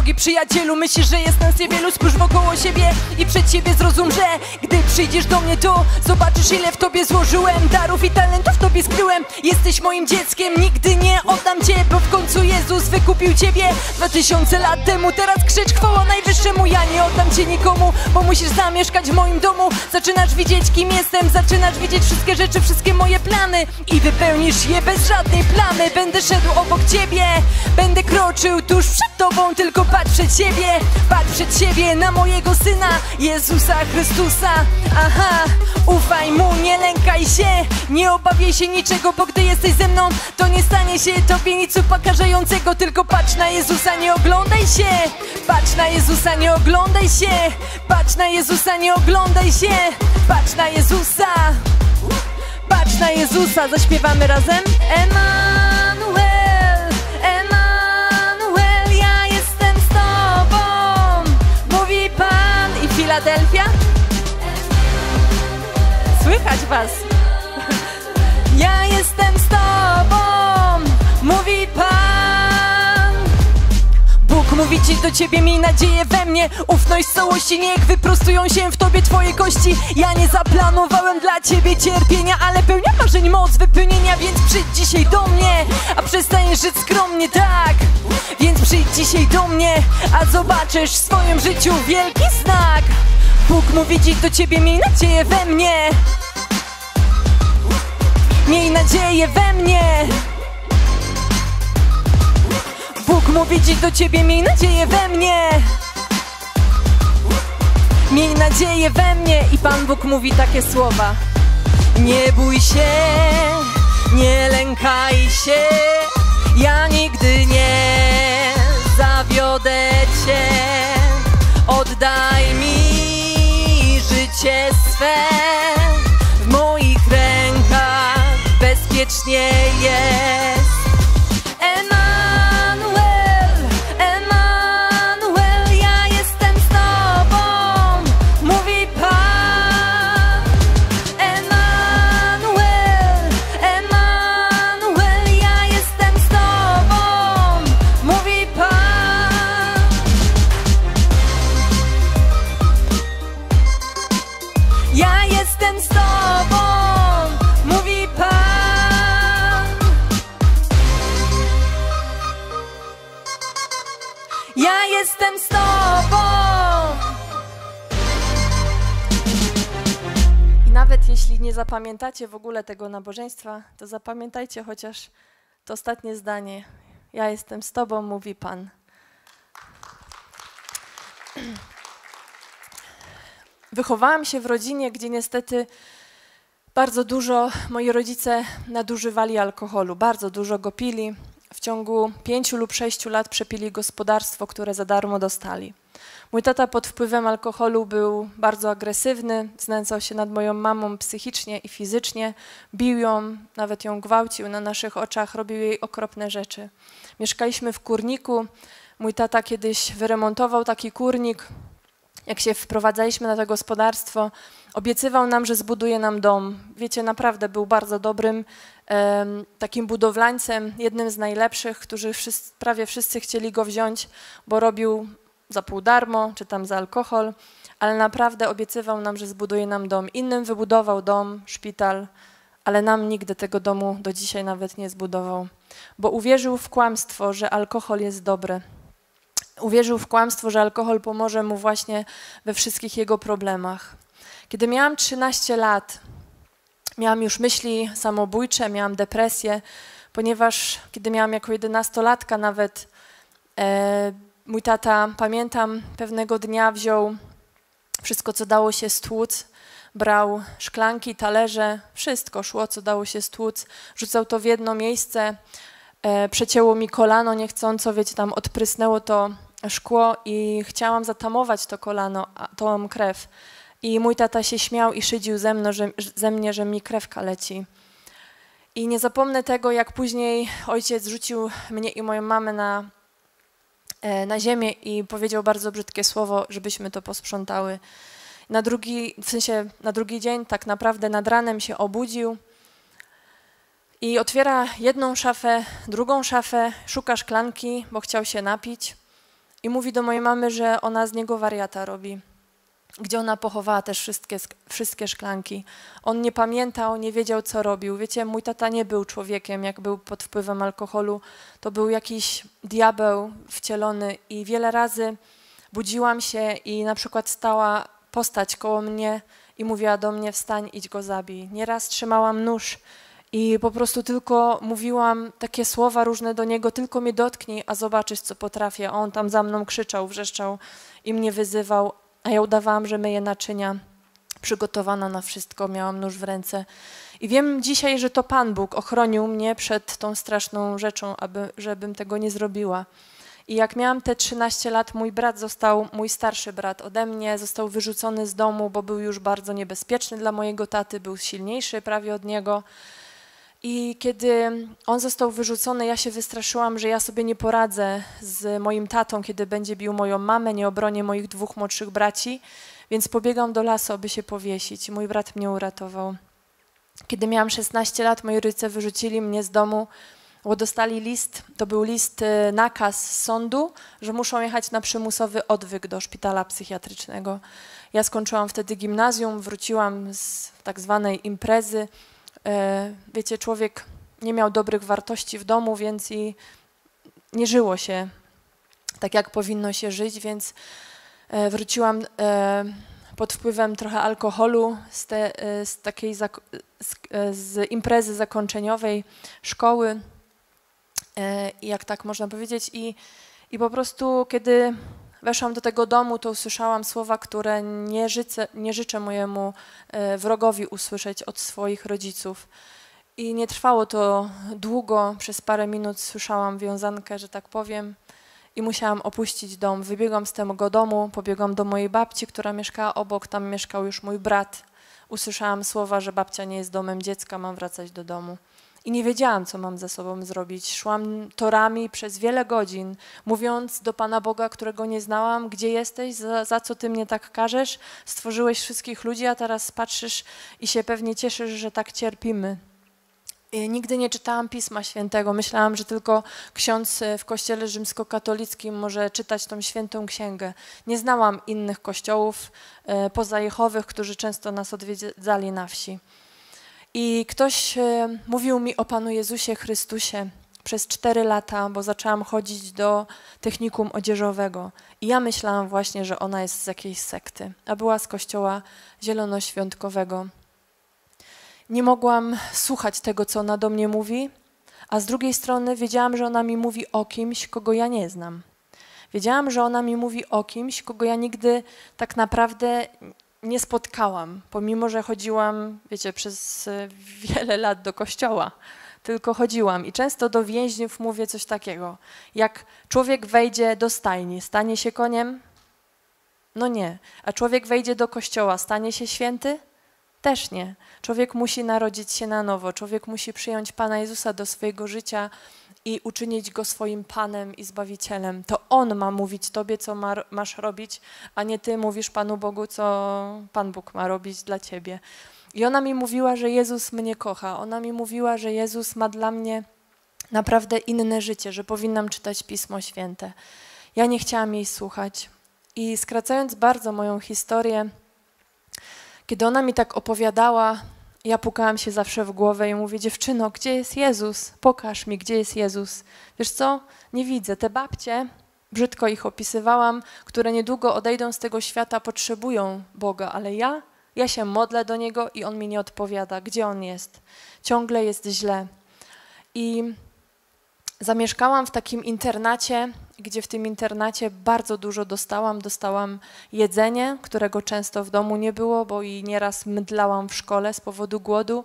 drogi przyjacielu, myślisz, że jest nas niewielu? Spójrz wokoło siebie i przed siebie zrozum, że gdy przyjdziesz do mnie, to zobaczysz, ile w tobie złożyłem darów i talentów w tobie skryłem. Jesteś moim dzieckiem, nigdy nie oddam cię, bo w końcu Jezus wykupił ciebie 2000 lat temu. Teraz krzycz chwała Najwyższemu, ja nie oddam cię nikomu, bo musisz zamieszkać w moim domu. Zaczynasz widzieć, kim jestem, zaczynasz widzieć wszystkie rzeczy, wszystkie moje plany i wypełnisz je bez żadnej plamy. Będę szedł obok ciebie, będę kroczył tuż przed tobą, tylko patrz przed siebie, patrz przed siebie na mojego Syna, Jezusa Chrystusa. Aha, ufaj Mu, nie lękaj się, nie obawiaj się niczego, bo gdy jesteś ze mną, to nie stanie się tobie nic upokarzającego, tylko patrz na Jezusa, nie oglądaj się, patrz na Jezusa, nie oglądaj się, patrz na Jezusa, nie oglądaj się, patrz na Jezusa, patrz na Jezusa. Zaśpiewamy razem? Emanuel, Emanuel, ja jestem z tobą, mówi Pan. I Filadelfia? Słychać was. Ja jestem z tobą, mówi Pan. Bóg mówi ci do ciebie, miej nadzieję we mnie, ufność całości, niech wyprostują się w tobie twoje kości. Ja nie zaplanowałem dla ciebie cierpienia, ale pełnia marzeń moc wypełnienia, więc przyjdź dzisiaj do mnie, a przestaniesz żyć skromnie, tak. Więc przyjdź dzisiaj do mnie, a zobaczysz w swoim życiu wielki znak. Bóg mówi dziś do ciebie, miej nadzieję we mnie, miej nadzieję we mnie. Bóg mówi dziś do ciebie, miej nadzieję we mnie, miej nadzieję we mnie. I Pan Bóg mówi takie słowa: nie bój się, nie lękaj się, ja nigdy nie zawiodę cię. Oddaj mi życie swe, w moich rękach bezpiecznie jest. Ja jestem z tobą. I nawet jeśli nie zapamiętacie w ogóle tego nabożeństwa, to zapamiętajcie chociaż to ostatnie zdanie. Ja jestem z tobą, mówi Pan. Wychowałam się w rodzinie, gdzie niestety bardzo dużo moi rodzice nadużywali alkoholu, bardzo dużo go pili. W ciągu 5 lub 6 lat przepili gospodarstwo, które za darmo dostali. Mój tata pod wpływem alkoholu był bardzo agresywny, znęcał się nad moją mamą psychicznie i fizycznie, bił ją, nawet ją gwałcił na naszych oczach, robił jej okropne rzeczy. Mieszkaliśmy w kurniku, mój tata kiedyś wyremontował taki kurnik. Jak się wprowadzaliśmy na to gospodarstwo, obiecywał nam, że zbuduje nam dom. Wiecie, naprawdę był bardzo dobrym takim budowlańcem, jednym z najlepszych, którzy prawie wszyscy chcieli go wziąć, bo robił za pół darmo, czy tam za alkohol, ale naprawdę obiecywał nam, że zbuduje nam dom. Innym wybudował dom, szpital, ale nam nigdy tego domu do dzisiaj nawet nie zbudował, bo uwierzył w kłamstwo, że alkohol jest dobry. Uwierzył w kłamstwo, że alkohol pomoże mu właśnie we wszystkich jego problemach. Kiedy miałam 13 lat, miałam już myśli samobójcze, miałam depresję, ponieważ kiedy miałam jako 11-latka nawet, mój tata, pamiętam, pewnego dnia wziął wszystko, co dało się stłuc, brał szklanki, talerze, wszystko szło, co dało się stłuc, rzucał to w jedno miejsce, przecięło mi kolano niechcąco, wiecie, tam odprysnęło to szkło i chciałam zatamować to kolano, tą krew. I mój tata się śmiał i szydził ze mnie, że mi krewka leci. I nie zapomnę tego, jak później ojciec rzucił mnie i moją mamę na ziemię i powiedział bardzo brzydkie słowo, żebyśmy to posprzątały. Na drugi dzień, tak naprawdę nad ranem się obudził i otwiera jedną szafę, drugą szafę, szuka szklanki, bo chciał się napić. i mówi do mojej mamy, że ona z niego wariata robi. Gdzie ona pochowała też wszystkie szklanki. On nie pamiętał, nie wiedział, co robił. Wiecie, mój tata nie był człowiekiem, jak był pod wpływem alkoholu. To był jakiś diabeł wcielony i wiele razy budziłam się i na przykład stała postać koło mnie i mówiła do mnie: wstań, idź go zabij. Nieraz trzymałam nóż i po prostu tylko mówiłam takie słowa różne do niego: tylko mnie dotknij, a zobaczysz, co potrafię. A on tam za mną krzyczał, wrzeszczał i mnie wyzywał, a ja udawałam, że myję naczynia, przygotowana na wszystko, miałam nóż w ręce. I wiem dzisiaj, że to Pan Bóg ochronił mnie przed tą straszną rzeczą, żebym tego nie zrobiła. I jak miałam te 13 lat, mój starszy brat ode mnie, został wyrzucony z domu, bo był już bardzo niebezpieczny dla mojego taty, był silniejszy prawie od niego. I kiedy on został wyrzucony, ja się wystraszyłam, że ja sobie nie poradzę z moim tatą, kiedy będzie bił moją mamę, nie obronię moich 2 młodszych braci, więc pobiegłam do lasu, aby się powiesić. Mój brat mnie uratował. Kiedy miałam 16 lat, moi rodzice wyrzucili mnie z domu, bo dostali list, to był nakaz z sądu, że muszą jechać na przymusowy odwyk do szpitala psychiatrycznego. Ja skończyłam wtedy gimnazjum, wróciłam z tak zwanej imprezy. Wiecie, człowiek nie miał dobrych wartości w domu, więc i nie żyło się tak, jak powinno się żyć, więc wróciłam pod wpływem trochę alkoholu z imprezy zakończeniowej szkoły, jak tak można powiedzieć, i po prostu kiedy weszłam do tego domu, to usłyszałam słowa, które nie życzę mojemu wrogowi usłyszeć od swoich rodziców. I nie trwało to długo, przez parę minut słyszałam wiązankę, że tak powiem, i musiałam opuścić dom. Wybiegłam z tego domu, pobiegłam do mojej babci, która mieszkała obok, tam mieszkał już mój brat. Usłyszałam słowa, że babcia nie jest domem dziecka, mam wracać do domu. I nie wiedziałam, co mam ze sobą zrobić. Szłam torami przez wiele godzin, mówiąc do Pana Boga, którego nie znałam: gdzie jesteś, za co Ty mnie tak karzesz? Stworzyłeś wszystkich ludzi, a teraz patrzysz i się pewnie cieszysz, że tak cierpimy. I nigdy nie czytałam Pisma Świętego. Myślałam, że tylko ksiądz w kościele rzymskokatolickim może czytać tą świętą księgę. Nie znałam innych kościołów poza Jehowych, którzy często nas odwiedzali na wsi. I ktoś mówił mi o Panu Jezusie Chrystusie przez 4 lata, bo zaczęłam chodzić do technikum odzieżowego. I ja myślałam właśnie, że ona jest z jakiejś sekty, a była z kościoła zielonoświątkowego. Nie mogłam słuchać tego, co ona do mnie mówi, a z drugiej strony wiedziałam, że ona mi mówi o kimś, kogo ja nie znam. Wiedziałam, że ona mi mówi o kimś, kogo ja nigdy tak naprawdę nie spotkałam, pomimo że chodziłam, wiecie, przez wiele lat do kościoła. Tylko chodziłam i często do więźniów mówię coś takiego: jak człowiek wejdzie do stajni, stanie się koniem? No nie. A człowiek wejdzie do kościoła, stanie się święty? Też nie. Człowiek musi narodzić się na nowo. Człowiek musi przyjąć Pana Jezusa do swojego życia i uczynić Go swoim Panem i Zbawicielem. To On ma mówić Tobie, co masz robić, a nie Ty mówisz Panu Bogu, co Pan Bóg ma robić dla Ciebie. I ona mi mówiła, że Jezus mnie kocha. Ona mi mówiła, że Jezus ma dla mnie naprawdę inne życie, że powinnam czytać Pismo Święte. Ja nie chciałam jej słuchać. I skracając bardzo moją historię, kiedy ona mi tak opowiadała, ja pukałam się zawsze w głowę i mówię: dziewczyno, gdzie jest Jezus? Pokaż mi, gdzie jest Jezus. Wiesz co? Nie widzę. Te babcie, brzydko ich opisywałam, które niedługo odejdą z tego świata, potrzebują Boga, ale ja się modlę do Niego i On mi nie odpowiada. Gdzie On jest? Ciągle jest źle. I zamieszkałam w takim internacie, gdzie w tym internacie bardzo dużo dostałam jedzenie, którego często w domu nie było, bo i nieraz mdlałam w szkole z powodu głodu.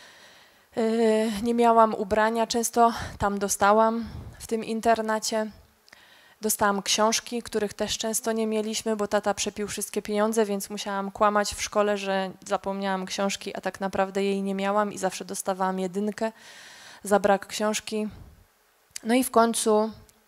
Nie miałam ubrania, często tam dostałam w tym internacie. Dostałam książki, których też często nie mieliśmy, bo tata przepił wszystkie pieniądze, więc musiałam kłamać w szkole, że zapomniałam książki, a tak naprawdę jej nie miałam i zawsze dostawałam 1 za brak książki. No i w końcu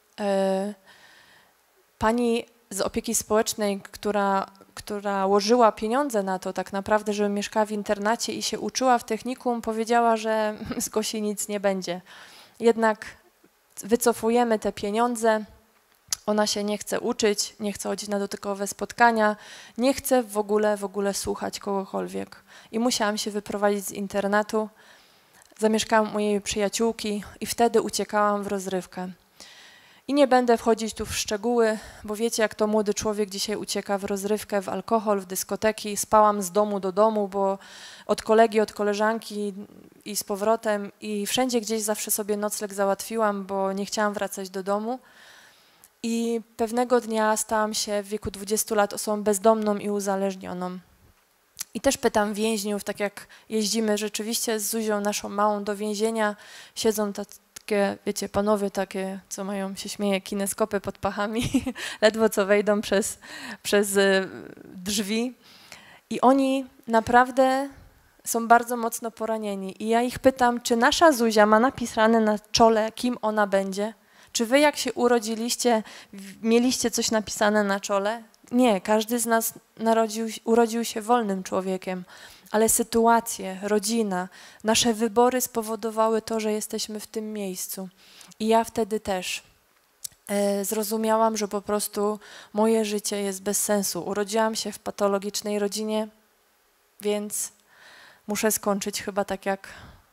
pani z opieki społecznej, która łożyła pieniądze na to tak naprawdę, żebym mieszkała w internacie i się uczyła w technikum, powiedziała, że z Gosi nic nie będzie. Jednak wycofujemy te pieniądze, Ona się nie chce uczyć, nie chce chodzić na dotykowe spotkania, nie chce w ogóle słuchać kogokolwiek. I musiałam się wyprowadzić z internatu. Zamieszkałam u jej przyjaciółki i wtedy uciekałam w rozrywkę. I nie będę wchodzić tu w szczegóły, bo wiecie, jak to młody człowiek dzisiaj ucieka w rozrywkę, w alkohol, w dyskoteki. Spałam z domu do domu, bo od kolegi, od koleżanki i z powrotem i wszędzie gdzieś zawsze sobie nocleg załatwiłam, bo nie chciałam wracać do domu. I pewnego dnia stałam się w wieku 20 lat osobą bezdomną i uzależnioną. I też pytam więźniów, tak jak jeździmy rzeczywiście z Zuzią naszą małą do więzienia, siedzą takie, wiecie, panowie takie, co mają, się śmieje, kineskopy pod pachami, ledwo co wejdą przez drzwi. I oni naprawdę są bardzo mocno poranieni. I ja ich pytam, czy nasza Zuzia ma napisane na czole, kim ona będzie? Czy wy, jak się urodziliście, mieliście coś napisane na czole? Nie, każdy z nas urodził się wolnym człowiekiem, ale sytuacje, rodzina, nasze wybory spowodowały to, że jesteśmy w tym miejscu. I ja wtedy też zrozumiałam, że po prostu moje życie jest bez sensu. Urodziłam się w patologicznej rodzinie, więc muszę skończyć chyba tak, jak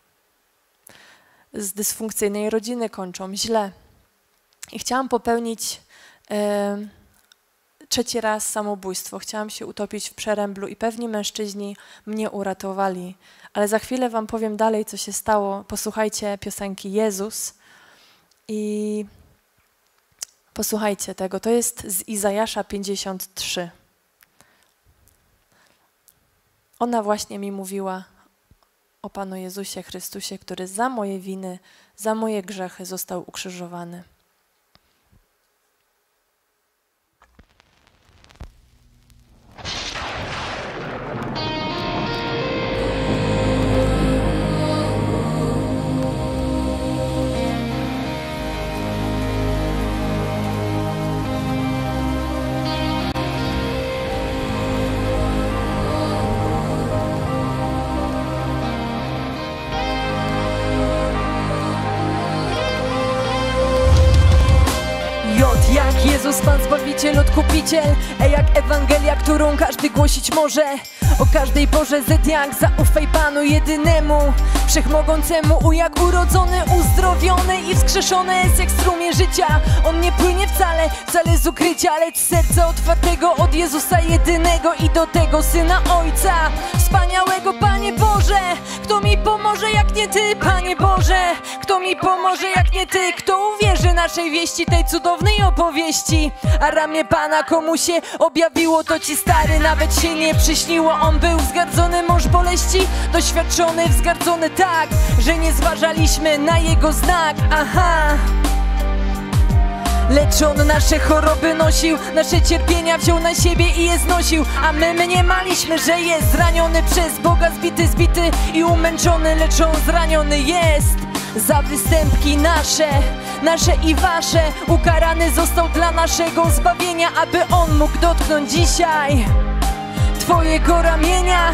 z dysfunkcyjnej rodziny kończą, źle. I chciałam popełnić trzeci raz samobójstwo. Chciałam się utopić w Przeręblu i pewni mężczyźni mnie uratowali. Ale za chwilę wam powiem dalej, co się stało. Posłuchajcie piosenki Jezus i posłuchajcie tego. To jest z Izajasza 53. Ona właśnie mi mówiła o Panu Jezusie Chrystusie, który za moje winy, za moje grzechy został ukrzyżowany. Jak Jezus, Pan Zbawiciel, Odkupiciel, jak Ewangelia, którą każdy głosić może. O każdej porze Z jak zaufaj Panu jedynemu, wszechmogącemu, jak urodzony, uzdrowiony i wskrzeszony jest jak strumień życia. On nie płynie wcale z ukrycia, lecz z serca otwartego od Jezusa jedynego i do tego Syna Ojca wspaniałego. Panie Boże, kto mi pomoże jak nie Ty? Panie Boże, kto mi pomoże jak nie Ty? Kto uwierzy naszej wieści, tej cudownej opowieści? A ramię Pana komu się objawiło, to Ci stary nawet się nie przyśniło. On był wzgardzony, mąż boleści, doświadczony, wzgardzony tak, że nie zważaliśmy na Jego znak. Aha! Lecz On nasze choroby nosił, nasze cierpienia wziął na siebie i je znosił. A my mniemaliśmy, że jest zraniony przez Boga, zbity i umęczony. Lecz On zraniony jest za występki nasze i wasze. Ukarany został dla naszego zbawienia, aby On mógł dotknąć dzisiaj Twojego ramienia.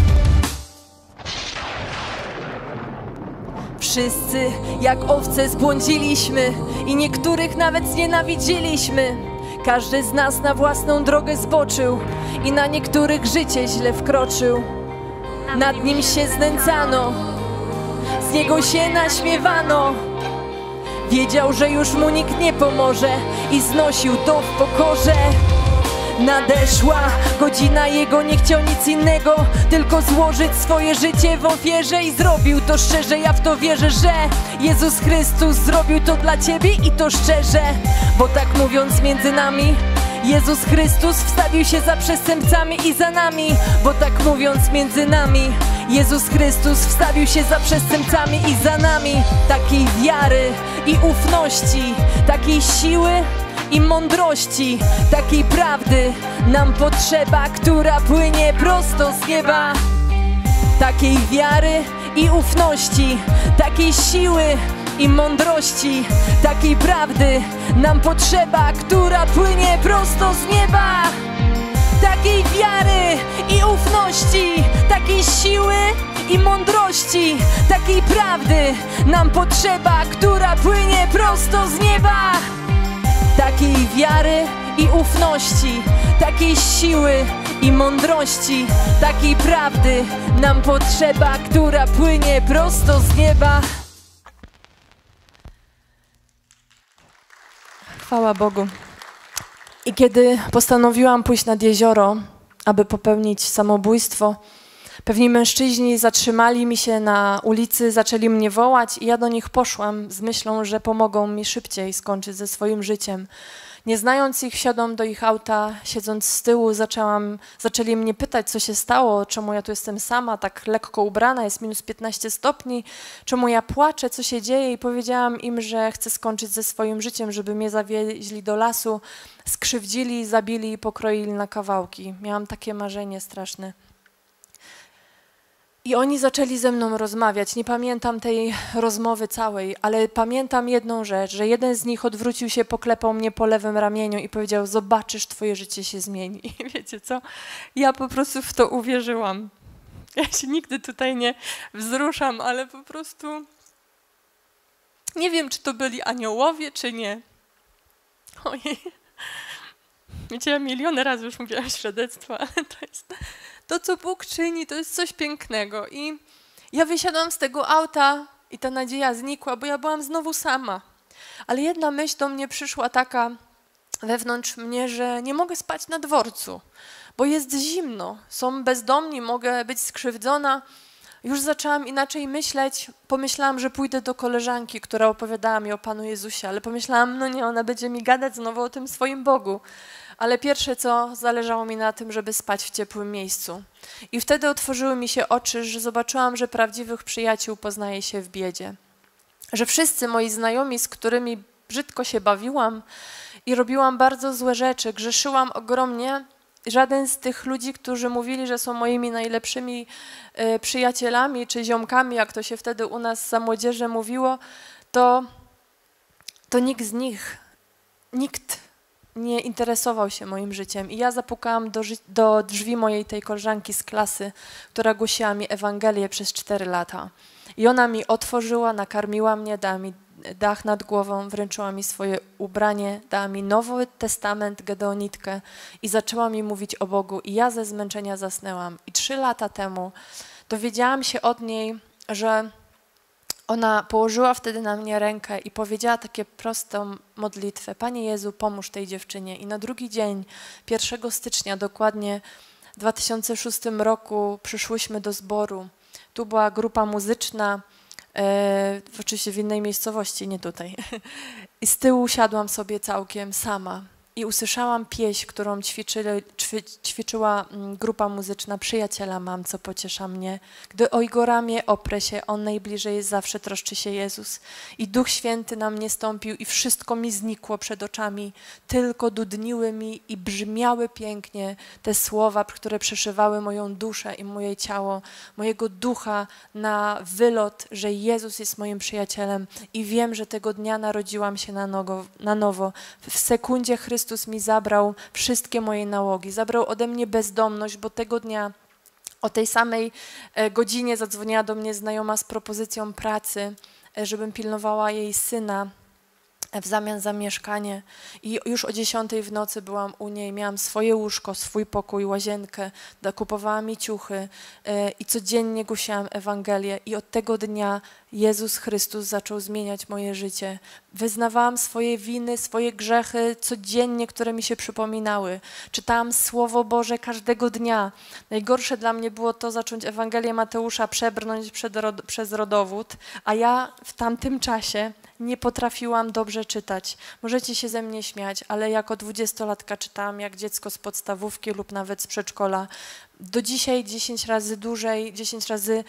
Wszyscy jak owce zbłądziliśmy i niektórych nawet znienawidziliśmy. Każdy z nas na własną drogę zboczył i na niektórych życie źle wkroczył. Nad Nim się znęcano, z Niego się naśmiewano. Wiedział, że już Mu nikt nie pomoże i znosił to w pokorze. Nadeszła godzina Jego, nie chciał nic innego, tylko złożyć swoje życie w ofierze i zrobił to szczerze. Ja w to wierzę, że Jezus Chrystus zrobił to dla Ciebie i to szczerze. Bo tak mówiąc między nami, Jezus Chrystus wstawił się za przestępcami i za nami. Bo tak mówiąc między nami, Jezus Chrystus wstawił się za przestępcami i za nami. Takiej wiary i ufności, takiej siły i mądrości, takiej prawdy nam potrzeba, która płynie prosto z nieba. Takiej wiary i ufności, takiej siły i mądrości, takiej prawdy nam potrzeba, która płynie prosto z nieba. Takiej wiary i ufności, takiej siły i mądrości, takiej prawdy nam potrzeba, która płynie prosto z nieba. takiej wiary i ufności, takiej siły i mądrości, takiej prawdy nam potrzeba, która płynie prosto z nieba. Chwała Bogu. I kiedy postanowiłam pójść nad jezioro, aby popełnić samobójstwo, pewni mężczyźni zatrzymali mi się na ulicy, zaczęli mnie wołać i ja do nich poszłam z myślą, że pomogą mi szybciej skończyć ze swoim życiem. Nie znając ich, wsiadłam do ich auta, siedząc z tyłu, zaczęli mnie pytać, co się stało, czemu ja tu jestem sama, tak lekko ubrana, jest minus 15 stopni, czemu ja płaczę, co się dzieje i powiedziałam im, że chcę skończyć ze swoim życiem, żeby mnie zawieźli do lasu, skrzywdzili, zabili i pokroili na kawałki. Miałam takie marzenie straszne. I oni zaczęli ze mną rozmawiać. Nie pamiętam tej rozmowy całej, ale pamiętam jedną rzecz, że jeden z nich odwrócił się, poklepał mnie po lewym ramieniu i powiedział: zobaczysz, twoje życie się zmieni. I wiecie co? Ja po prostu w to uwierzyłam. Ja się nigdy tutaj nie wzruszam, ale po prostu nie wiem, czy to byli aniołowie, czy nie. Ojej. Wiecie, ja miliony razy już mówiłam świadectwa, ale to jest... To, co Bóg czyni, to jest coś pięknego. I ja wysiadłam z tego auta i ta nadzieja znikła, bo ja byłam znowu sama. Ale jedna myśl do mnie przyszła taka wewnątrz mnie, że nie mogę spać na dworcu, bo jest zimno, są bezdomni, mogę być skrzywdzona. Już zaczęłam inaczej myśleć, pomyślałam, że pójdę do koleżanki, która opowiadała mi o Panu Jezusie, ale pomyślałam, no nie, ona będzie mi gadać znowu o tym swoim Bogu. Ale pierwsze co, zależało mi na tym, żeby spać w ciepłym miejscu. I wtedy otworzyły mi się oczy, że zobaczyłam, że prawdziwych przyjaciół poznaje się w biedzie. Że wszyscy moi znajomi, z którymi brzydko się bawiłam i robiłam bardzo złe rzeczy, grzeszyłam ogromnie, żaden z tych ludzi, którzy mówili, że są moimi najlepszymi przyjacielami czy ziomkami, jak to się wtedy u nas za młodzieży mówiło, to nikt z nich, nikt nie interesował się moim życiem. I ja zapukałam do drzwi mojej tej koleżanki z klasy, która głosiła mi Ewangelię przez 4 lata. I ona mi otworzyła, nakarmiła mnie, dała mi dach nad głową, wręczyła mi swoje ubranie, dała mi Nowy Testament, Gedeonitkę i zaczęła mi mówić o Bogu. I ja ze zmęczenia zasnęłam. I 3 lata temu dowiedziałam się od niej, że ona położyła wtedy na mnie rękę i powiedziała takie prostą modlitwę: Panie Jezu, pomóż tej dziewczynie. I na drugi dzień, 1 stycznia dokładnie w 2006 roku przyszłyśmy do zboru. Tu była grupa muzyczna, oczywiście w innej miejscowości, nie tutaj. I z tyłu siadłam sobie całkiem sama i usłyszałam pieśń, którą ćwiczyła grupa muzyczna Przyjaciela mam, co pociesza mnie. Gdy o jego ramię oprę się, on najbliżej jest, zawsze troszczy się Jezus. I Duch Święty na mnie stąpił i wszystko mi znikło przed oczami, tylko dudniły mi i brzmiały pięknie te słowa, które przeszywały moją duszę i moje ciało, mojego ducha na wylot, że Jezus jest moim przyjacielem i wiem, że tego dnia narodziłam się na nowo. W sekundzie Chrystus mi zabrał wszystkie moje nałogi, zabrał ode mnie bezdomność, bo tego dnia o tej samej godzinie zadzwoniła do mnie znajoma z propozycją pracy, żebym pilnowała jej syna w zamian za mieszkanie. I już o 10 w nocy byłam u niej, miałam swoje łóżko, swój pokój, łazienkę, kupowała mi ciuchy i codziennie głosiłam Ewangelię. I od tego dnia Jezus Chrystus zaczął zmieniać moje życie. Wyznawałam swoje winy, swoje grzechy codziennie, które mi się przypominały. Czytałam Słowo Boże każdego dnia. Najgorsze dla mnie było to zacząć Ewangelię Mateusza przebrnąć przez rodowód, a ja w tamtym czasie nie potrafiłam dobrze czytać. Możecie się ze mnie śmiać, ale jako 20-latka czytałam jak dziecko z podstawówki lub nawet z przedszkola. Do dzisiaj 10 razy dłużej, 10 razy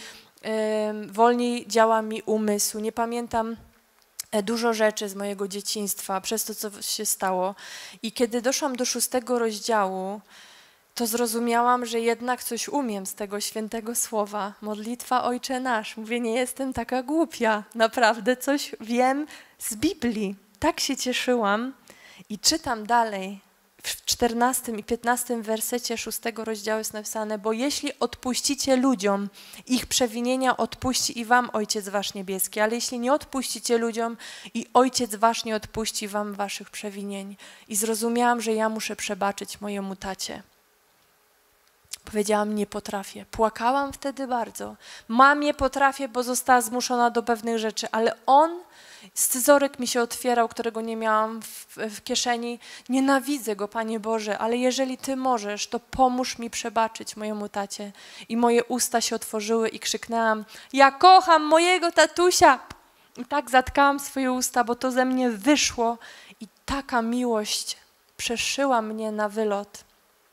wolniej działa mi umysł. Nie pamiętam dużo rzeczy z mojego dzieciństwa przez to, co się stało. I kiedy doszłam do 6 rozdziału, to zrozumiałam, że jednak coś umiem z tego świętego słowa. Modlitwa Ojcze Nasz. Mówię, nie jestem taka głupia. Naprawdę coś wiem z Biblii. Tak się cieszyłam i czytam dalej. w 14 i 15 wersecie 6 rozdziału jest napisane: bo jeśli odpuścicie ludziom ich przewinienia, odpuści i wam Ojciec wasz niebieski, ale jeśli nie odpuścicie ludziom, i Ojciec wasz nie odpuści wam waszych przewinień. I zrozumiałam, że ja muszę przebaczyć mojemu tacie. Powiedziałam, nie potrafię. Płakałam wtedy bardzo. Mamie potrafię, bo została zmuszona do pewnych rzeczy, ale on, scyzoryk mi się otwierał, którego nie miałam w kieszeni. Nienawidzę go, Panie Boże, ale jeżeli Ty możesz, to pomóż mi przebaczyć mojemu tacie. I moje usta się otworzyły i krzyknęłam: ja kocham mojego tatusia! I tak zatkałam swoje usta, bo to ze mnie wyszło i taka miłość przeszyła mnie na wylot.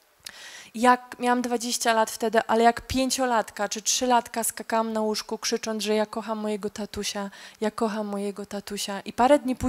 Miałam 20 lat wtedy, ale jak 5-latka czy 3-latka skakałam na łóżku, krzycząc, że ja kocham mojego tatusia, ja kocham mojego tatusia. I parę dni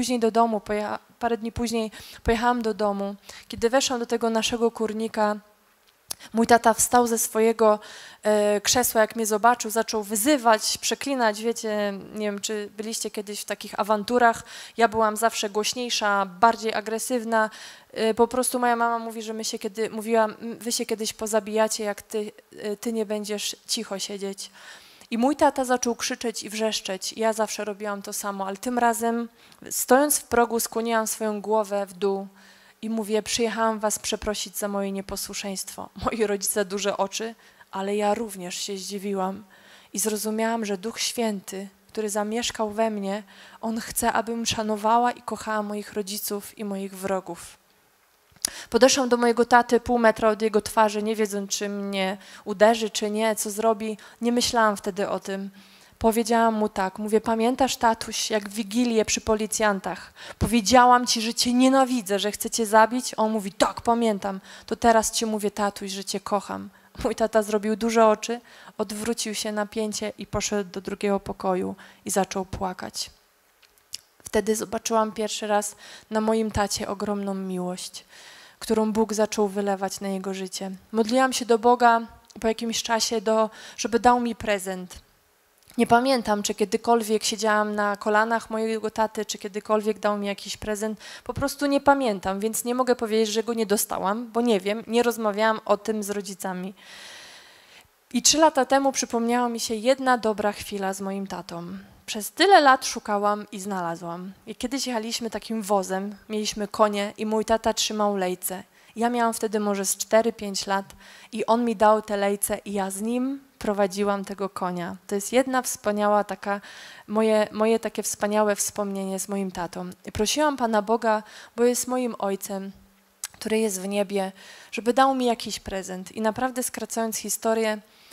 później pojechałam do domu. Kiedy weszłam do tego naszego kurnika, mój tata wstał ze swojego krzesła, jak mnie zobaczył, zaczął wyzywać, przeklinać. Wiecie, nie wiem, czy byliście kiedyś w takich awanturach. Ja byłam zawsze głośniejsza, bardziej agresywna. Po prostu moja mama mówi, że wy się kiedyś pozabijacie, jak ty nie będziesz cicho siedzieć. I mój tata zaczął krzyczeć i wrzeszczeć. Ja zawsze robiłam to samo, ale tym razem, stojąc w progu, skłoniłam swoją głowę w dół i mówię: przyjechałam was przeprosić za moje nieposłuszeństwo. Moi rodzice duże oczy, ale ja również się zdziwiłam i zrozumiałam, że Duch Święty, który zamieszkał we mnie, On chce, abym szanowała i kochała moich rodziców i moich wrogów. Podeszłam do mojego taty pół metra od jego twarzy, nie wiedząc, czy mnie uderzy, czy nie, co zrobi. Nie myślałam wtedy o tym. Powiedziałam mu tak, mówię: pamiętasz, tatuś, jak w Wigilię przy policjantach powiedziałam ci, że cię nienawidzę, że chcę cię zabić? On mówi: tak, pamiętam. To teraz ci mówię, tatuś, że cię kocham. Mój tata zrobił duże oczy, odwrócił się na pięcie i poszedł do drugiego pokoju i zaczął płakać. Wtedy zobaczyłam pierwszy raz na moim tacie ogromną miłość, którą Bóg zaczął wylewać na jego życie. Modliłam się do Boga po jakimś czasie, żeby dał mi prezent. Nie pamiętam, czy kiedykolwiek siedziałam na kolanach mojego taty, czy kiedykolwiek dał mi jakiś prezent. Po prostu nie pamiętam, więc nie mogę powiedzieć, że go nie dostałam, bo nie wiem, nie rozmawiałam o tym z rodzicami. I 3 lata temu przypomniała mi się jedna dobra chwila z moim tatą. Przez tyle lat szukałam i znalazłam. I kiedyś jechaliśmy takim wozem, mieliśmy konie i mój tata trzymał lejce. Ja miałam wtedy może z 4-5 lat i on mi dał te lejce i ja z nim prowadziłam tego konia. To jest jedna wspaniała taka, moje takie wspaniałe wspomnienie z moim tatą. I prosiłam Pana Boga, bo jest moim ojcem, który jest w niebie, żeby dał mi jakiś prezent. I naprawdę, skracając historię,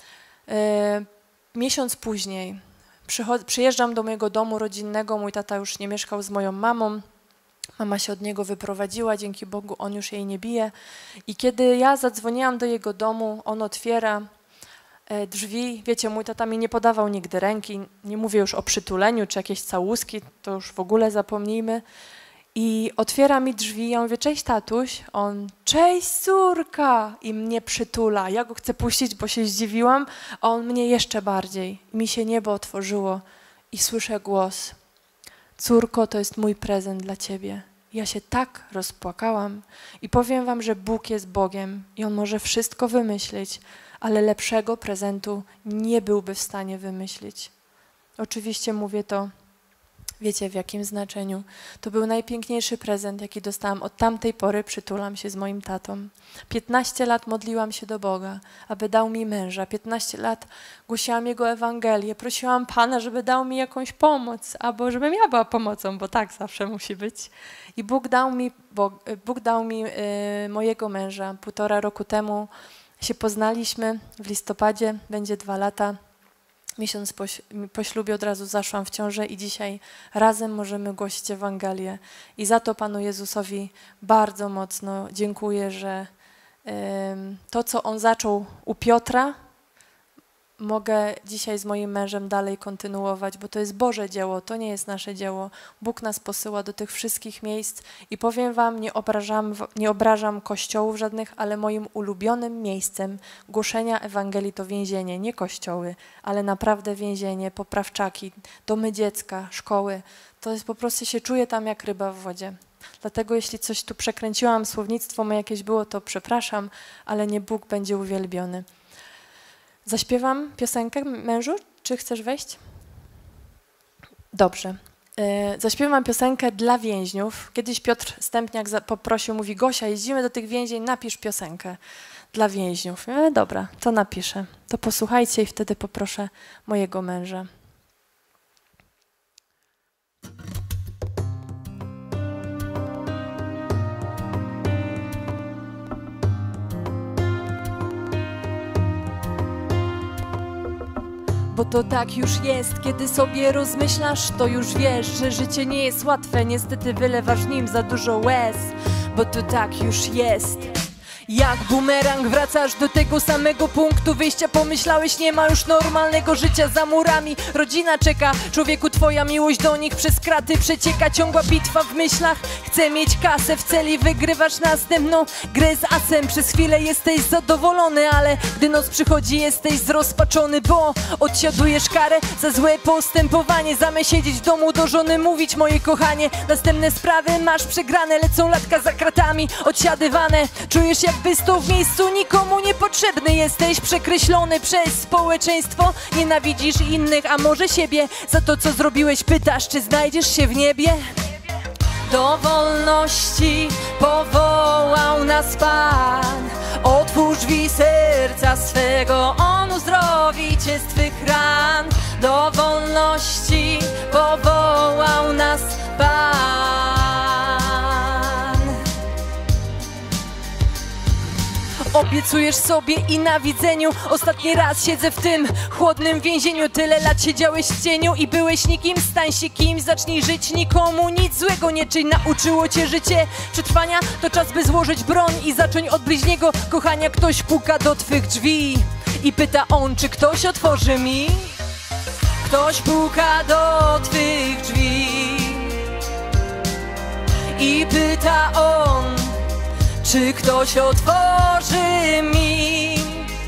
miesiąc później przyjeżdżam do mojego domu rodzinnego, mój tata już nie mieszkał z moją mamą, mama się od niego wyprowadziła, dzięki Bogu on już jej nie bije. I kiedy ja zadzwoniłam do jego domu, on otwiera drzwi. Wiecie, mój tata mi nie podawał nigdy ręki, nie mówię już o przytuleniu czy jakieś całuski, to już w ogóle zapomnijmy. I otwiera mi drzwi, ja mówię: cześć tatuś. On: cześć córka! I mnie przytula. Ja go chcę puścić, bo się zdziwiłam, a on mnie jeszcze bardziej. I mi się niebo otworzyło i słyszę głos: córko, to jest mój prezent dla ciebie. Ja się tak rozpłakałam i powiem wam, że Bóg jest Bogiem i On może wszystko wymyślić, ale lepszego prezentu nie byłby w stanie wymyślić. Oczywiście mówię to, wiecie w jakim znaczeniu. To był najpiękniejszy prezent, jaki dostałam. Od tamtej pory przytulam się z moim tatą. 15 lat modliłam się do Boga, aby dał mi męża. 15 lat głosiłam Jego Ewangelię. Prosiłam Pana, żeby dał mi jakąś pomoc, albo żebym ja była pomocą, bo tak zawsze musi być. I Bóg dał mi mojego męża. 1,5 roku temu się poznaliśmy, w listopadzie będzie 2 lata. Miesiąc po ślubie od razu zaszłam w ciążę i dzisiaj razem możemy głosić Ewangelię. I za to Panu Jezusowi bardzo mocno dziękuję, że to, co On zaczął u Piotra, mogę dzisiaj z moim mężem dalej kontynuować, bo to jest Boże dzieło, to nie jest nasze dzieło. Bóg nas posyła do tych wszystkich miejsc i powiem wam, nie obrażam kościołów żadnych, ale moim ulubionym miejscem głoszenia Ewangelii to więzienie, nie kościoły, ale naprawdę więzienie, poprawczaki, domy dziecka, szkoły. To jest po prostu, się czuję tam jak ryba w wodzie. Dlatego jeśli coś tu przekręciłam, słownictwo moje jakieś było, to przepraszam, ale nie Bóg będzie uwielbiony. Zaśpiewam piosenkę, mężu? Czy chcesz wejść? Dobrze. Zaśpiewam piosenkę dla więźniów. Kiedyś Piotr Stępniak poprosił, mówi: Gosia, jeździmy do tych więzień, napisz piosenkę dla więźniów. Dobra, to napiszę. To posłuchajcie i wtedy poproszę mojego męża. Bo to tak już jest, kiedy sobie rozmyślasz, to już wiesz, że życie nie jest łatwe, niestety wylewasz w nim za dużo łez. Bo to tak już jest. Jak bumerang wracasz do tego samego punktu wyjścia. Pomyślałeś, nie ma już normalnego życia za murami. Rodzina czeka, człowieku, twoja miłość do nich przez kraty przecieka. Ciągła bitwa w myślach, chcę mieć kasę w celi. Wygrywasz następną grę z asem. Przez chwilę jesteś zadowolony, ale gdy noc przychodzi, jesteś zrozpaczony, bo odsiadujesz karę za złe postępowanie. Zamiast siedzieć w domu, do żony mówić: moje kochanie, następne sprawy masz przegrane. Lecą latka za kratami, odsiadywane. Czujesz, jakby stał w miejscu nikomu niepotrzebny. Jesteś przekreślony przez społeczeństwo. Nienawidzisz innych, a może siebie. Za to, co zrobiłeś, pytasz, czy znajdziesz się w niebie? Do wolności powołał nas Pan. Otwórz drzwi serca swego, On uzdrowi cię z twych ran. Do wolności powołał nas Pan. Obiecujesz sobie i na widzeniu. Ostatni raz siedzę w tym chłodnym więzieniu. Tyle lat siedziałeś w cieniu i byłeś nikim. Stań się kimś, zacznij żyć, nikomu nic złego nie czyń. Nauczyło cię życie przetrwania, to czas by złożyć broń i zacząć od bliźniego kochania. Ktoś puka do twych drzwi i pyta on, czy ktoś otworzy mi? Ktoś puka do twych drzwi i pyta on, czy ktoś otworzy mi?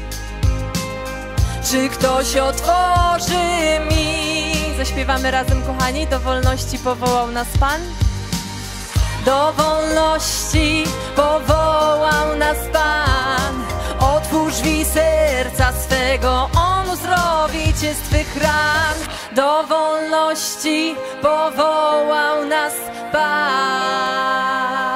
Czy ktoś otworzy mi? Zaśpiewamy razem, kochani. Do wolności powołał nas Pan. Do wolności powołał nas Pan. Otwórz drzwi serca swego, On uzdrowi cię z twych ran. Do wolności powołał nas Pan.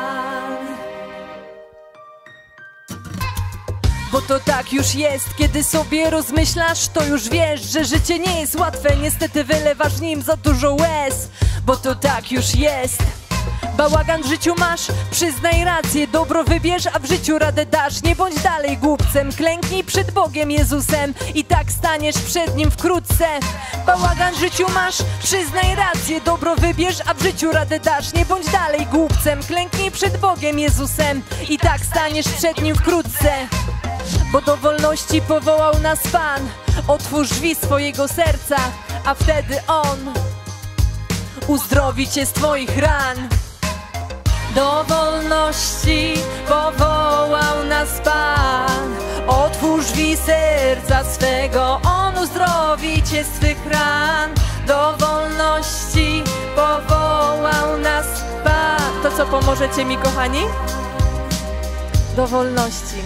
Bo to tak już jest, kiedy sobie rozmyślasz, to już wiesz, że życie nie jest łatwe. Niestety wylewasz w nim za dużo łez. Bo to tak już jest. Bałagan w życiu masz, przyznaj rację, dobro wybierz, a w życiu radę dasz. Nie bądź dalej głupcem, klęknij przed Bogiem Jezusem i tak staniesz przed Nim wkrótce. Bałagan w życiu masz, przyznaj rację, dobro wybierz, a w życiu radę dasz. Nie bądź dalej głupcem, klęknij przed Bogiem Jezusem i tak staniesz przed Nim wkrótce. Bo do wolności powołał nas Pan. Otwórz drzwi swojego serca, a wtedy On uzdrowi cię z twoich ran. Do wolności powołał nas Pan. Otwórz drzwi serca swego, On uzdrowi cię z twych ran. Do wolności powołał nas Pan. To co, pomożecie mi, kochani? Do wolności.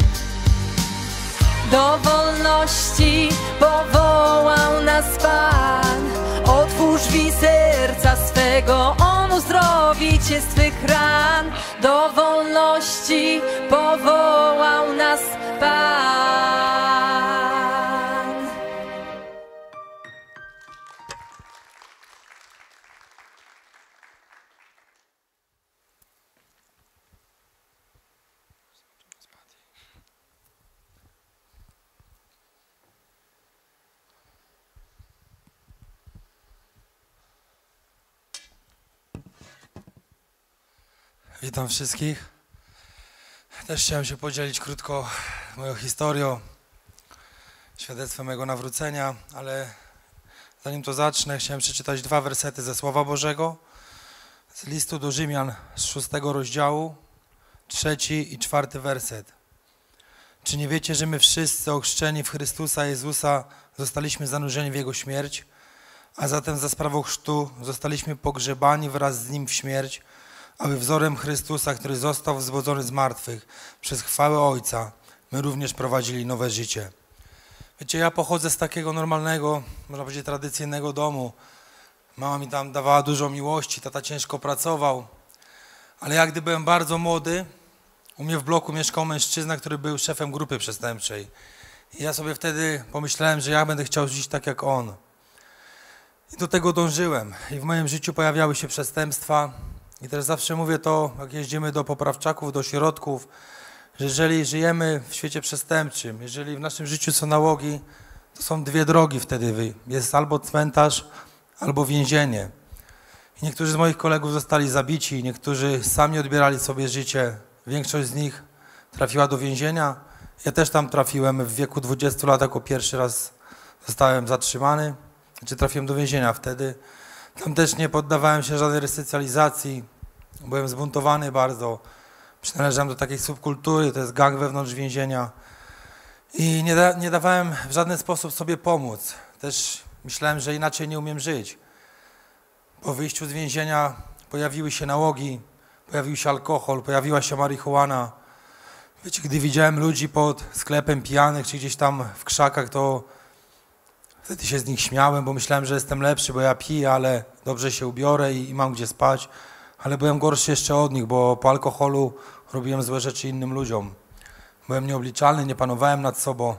Do wolności powołał nas Pan. Otwórz drzwi serca swego, On uzdrowi cię z twych ran. Do wolności powołał nas Pan. Witam wszystkich. Też chciałem się podzielić krótko moją historią, świadectwem mojego nawrócenia, ale zanim to zacznę, chciałem przeczytać 2 wersety ze Słowa Bożego z listu do Rzymian z 6 rozdziału, 3 i 4 werset. Czy nie wiecie, że my wszyscy ochrzczeni w Chrystusa Jezusa zostaliśmy zanurzeni w Jego śmierć, a zatem za sprawą chrztu zostaliśmy pogrzebani wraz z Nim w śmierć, aby wzorem Chrystusa, który został wzbudzony z martwych, przez chwałę Ojca, my również prowadzili nowe życie. Wiecie, ja pochodzę z takiego normalnego, można powiedzieć tradycyjnego domu. Mama mi tam dawała dużo miłości, tata ciężko pracował. Ale ja, gdy byłem bardzo młody, u mnie w bloku mieszkał mężczyzna, który był szefem grupy przestępczej. I ja sobie wtedy pomyślałem, że ja będę chciał żyć tak jak on. I do tego dążyłem. I w moim życiu pojawiały się przestępstwa. I też zawsze mówię to, jak jeździmy do poprawczaków, do ośrodków, że jeżeli żyjemy w świecie przestępczym, jeżeli w naszym życiu są nałogi, to są dwie drogi wtedy. Jest albo cmentarz, albo więzienie. I niektórzy z moich kolegów zostali zabici, niektórzy sami odbierali sobie życie. Większość z nich trafiła do więzienia. Ja też tam trafiłem w wieku 20 lat, jako pierwszy raz zostałem zatrzymany, czy trafiłem do więzienia wtedy. Tam też nie poddawałem się żadnej resocjalizacji, byłem zbuntowany bardzo. Przynależałem do takiej subkultury, to jest gang wewnątrz więzienia. I nie dawałem w żaden sposób sobie pomóc. Też myślałem, że inaczej nie umiem żyć. Po wyjściu z więzienia pojawiły się nałogi, pojawił się alkohol, pojawiła się marihuana. Wiecie, gdy widziałem ludzi pod sklepem pijanych, czy gdzieś tam w krzakach, to wtedy się z nich śmiałem, bo myślałem, że jestem lepszy, bo ja piję, ale dobrze się ubiorę i mam gdzie spać. Ale byłem gorszy jeszcze od nich, bo po alkoholu robiłem złe rzeczy innym ludziom. Byłem nieobliczalny, nie panowałem nad sobą.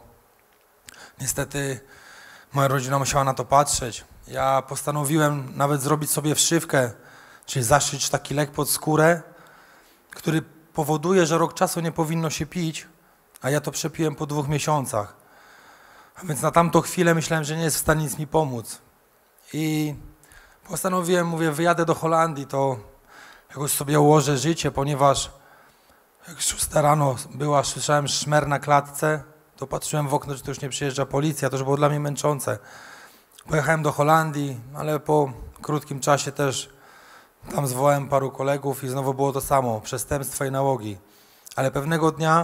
Niestety moja rodzina musiała na to patrzeć. Ja postanowiłem nawet zrobić sobie wszywkę, czyli zaszyć taki lek pod skórę, który powoduje, że rok czasu nie powinno się pić, a ja to przepiłem po 2 miesiącach. A więc na tamtą chwilę myślałem, że nie jest w stanie nic mi pomóc. I postanowiłem, mówię, wyjadę do Holandii, to jakoś sobie ułożę życie, ponieważ jak 6 rano była, słyszałem szmer na klatce, to patrzyłem w okno, czy to już nie przyjeżdża policja, to już było dla mnie męczące. Pojechałem do Holandii, ale po krótkim czasie też tam zwołałem paru kolegów i znowu było to samo, przestępstwa i nałogi. Ale pewnego dnia,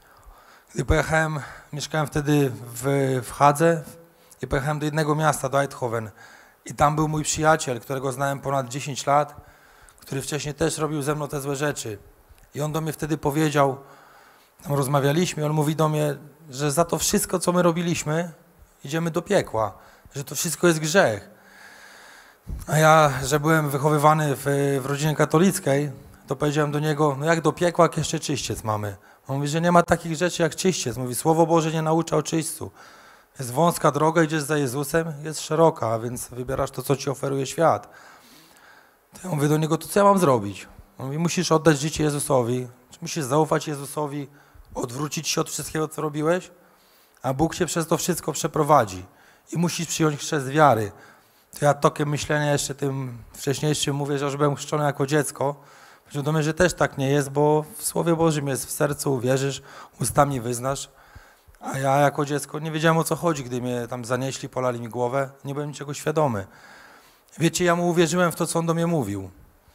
gdy pojechałem, mieszkałem wtedy w Hadze i pojechałem do jednego miasta, do Eindhoven. I tam był mój przyjaciel, którego znałem ponad 10 lat, który wcześniej też robił ze mną te złe rzeczy. I on do mnie wtedy powiedział, tam rozmawialiśmy, on mówi do mnie, że za to wszystko, co my robiliśmy, idziemy do piekła, że to wszystko jest grzech. A ja, że byłem wychowywany w rodzinie katolickiej, to powiedziałem do niego, no jak do piekła, jak jeszcze czyściec mamy. On mówi, że nie ma takich rzeczy jak czyściec. Mówi, Słowo Boże nie naucza o czyśćcu. Jest wąska droga, idziesz za Jezusem, jest szeroka, a więc wybierasz to, co ci oferuje świat. To ja mówię do niego, to co ja mam zrobić? On mówi, musisz oddać życie Jezusowi, musisz zaufać Jezusowi, odwrócić się od wszystkiego, co robiłeś, a Bóg cię przez to wszystko przeprowadzi. I musisz przyjąć chrzest wiary. To ja tokiem myślenia jeszcze tym wcześniejszym mówię, że już byłem chrzczony jako dziecko. Powiedział do mnie, że też tak nie jest, bo w Słowie Bożym jest w sercu, uwierzysz, ustami wyznasz. A ja jako dziecko nie wiedziałem, o co chodzi, gdy mnie tam zanieśli, polali mi głowę. Nie byłem niczego świadomy. Wiecie, ja mu uwierzyłem w to, co on do mnie mówił.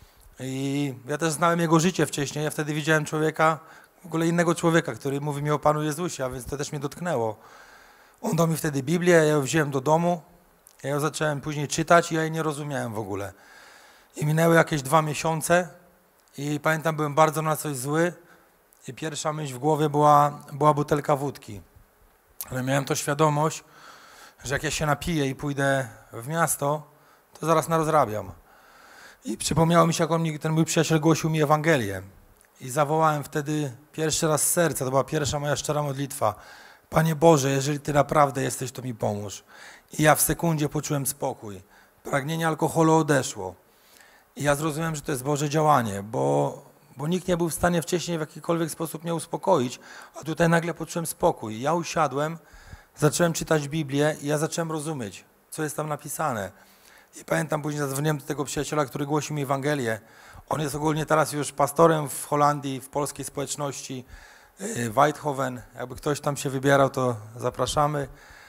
I ja też znałem jego życie wcześniej. Ja wtedy widziałem człowieka, w ogóle innego człowieka, który mówi mi o Panu Jezusie, a więc to też mnie dotknęło. On dał mi wtedy Biblię, ja ją wziąłem do domu, ja ją zacząłem później czytać i ja jej nie rozumiałem w ogóle. I minęły jakieś 2 miesiące i pamiętam, byłem bardzo na coś zły i pierwsza myśl w głowie była butelka wódki. Ale miałem to świadomość, że jak ja się napiję i pójdę w miasto, to zaraz narozrabiam. I przypomniało mi się, jak ten mój przyjaciel głosił mi Ewangelię. I zawołałem wtedy pierwszy raz z serca, to była pierwsza moja szczera modlitwa. Panie Boże, jeżeli Ty naprawdę jesteś, to mi pomóż. I ja w sekundzie poczułem spokój. Pragnienie alkoholu odeszło. I ja zrozumiałem, że to jest Boże działanie, bo nikt nie był w stanie wcześniej w jakikolwiek sposób mnie uspokoić, a tutaj nagle poczułem spokój. Ja usiadłem, zacząłem czytać Biblię i ja zacząłem rozumieć, co jest tam napisane. I pamiętam, później zadzwoniłem do tego przyjaciela, który głosił mi Ewangelię. On jest ogólnie teraz już pastorem w Holandii, w polskiej społeczności w Eindhoven. Jakby ktoś tam się wybierał, to zapraszamy.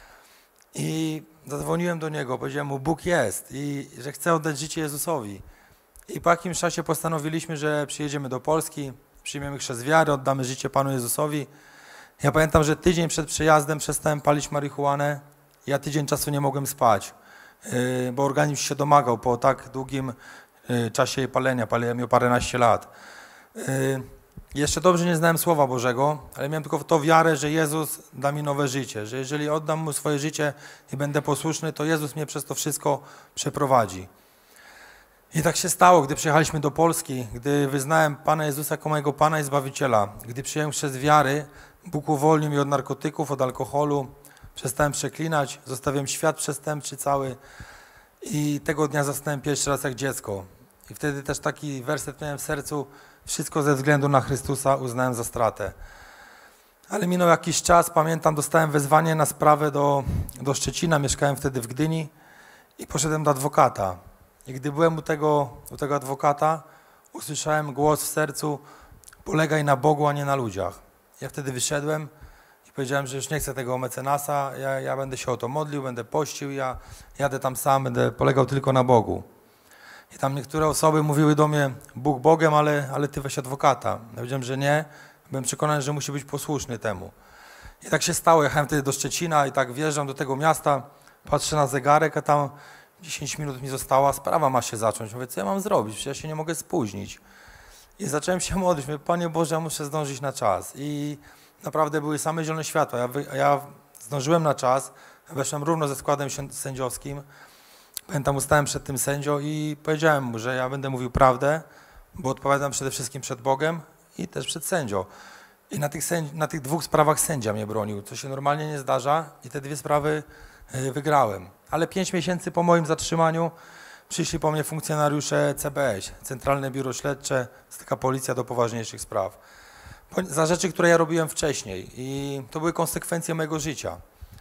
I zadzwoniłem do niego, powiedziałem mu, Bóg jest i że chcę oddać życie Jezusowi. I po jakimś czasie postanowiliśmy, że przyjedziemy do Polski, przyjmiemy chrzest wiary, oddamy życie Panu Jezusowi. Ja pamiętam, że tydzień przed przyjazdem przestałem palić marihuanę. Ja tydzień czasu nie mogłem spać, bo organizm się domagał po tak długim czasie jej palenia. Paliłem ją paręnaście lat. Jeszcze dobrze nie znałem Słowa Bożego, ale miałem tylko w to wiarę, że Jezus da mi nowe życie, że jeżeli oddam Mu swoje życie i będę posłuszny, to Jezus mnie przez to wszystko przeprowadzi. I tak się stało, gdy przyjechaliśmy do Polski, gdy wyznałem Pana Jezusa jako mojego Pana i Zbawiciela, gdy przyjąłem przez wiary, Bóg uwolnił mnie od narkotyków, od alkoholu, przestałem przeklinać, zostawiłem świat przestępczy cały i tego dnia zasnąłem pierwszy raz jak dziecko. I wtedy też taki werset miałem w sercu, wszystko ze względu na Chrystusa uznałem za stratę. Ale minął jakiś czas, pamiętam, dostałem wezwanie na sprawę do Szczecina, mieszkałem wtedy w Gdyni i poszedłem do adwokata. I gdy byłem u tego adwokata, usłyszałem głos w sercu, polegaj na Bogu, a nie na ludziach. Ja wtedy wyszedłem i powiedziałem, że już nie chcę tego mecenasa, ja będę się o to modlił, będę pościł, ja jadę tam sam, będę polegał tylko na Bogu. I tam niektóre osoby mówiły do mnie, Bóg Bogiem, ale ty weź adwokata. Ja powiedziałem, że nie, byłem przekonany, że musi być posłuszny temu. I tak się stało, jechałem wtedy do Szczecina i tak wjeżdżam do tego miasta, patrzę na zegarek, a tam 10 minut mi została, sprawa ma się zacząć. Mówię, co ja mam zrobić? Przecież ja się nie mogę spóźnić. I zacząłem się modlić. Mówię, Panie Boże, ja muszę zdążyć na czas. I naprawdę były same zielone światła. Ja zdążyłem na czas, weszłem równo ze składem sędziowskim. Pamiętam, ustałem przed tym sędzią i powiedziałem mu, że ja będę mówił prawdę, bo odpowiadam przede wszystkim przed Bogiem i też przed sędzią. I na tych dwóch sprawach sędzia mnie bronił, co się normalnie nie zdarza i te dwie sprawy wygrałem. Ale 5 miesięcy po moim zatrzymaniu przyszli po mnie funkcjonariusze CBŚ, Centralne Biuro Śledcze, to taka policja do poważniejszych spraw. Za rzeczy, które ja robiłem wcześniej i to były konsekwencje mojego życia.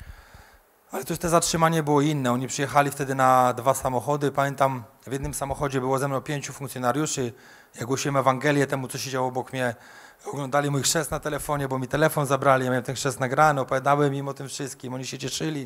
Ale to już te zatrzymanie było inne. Oni przyjechali wtedy na 2 samochody. Pamiętam, w jednym samochodzie było ze mną 5 funkcjonariuszy. Ja głosiłem Ewangelię temu, co siedziało obok mnie. Oglądali mój chrzest na telefonie, bo mi telefon zabrali. Ja miałem ten chrzest nagrany, opowiadałem im o tym wszystkim. Oni się cieszyli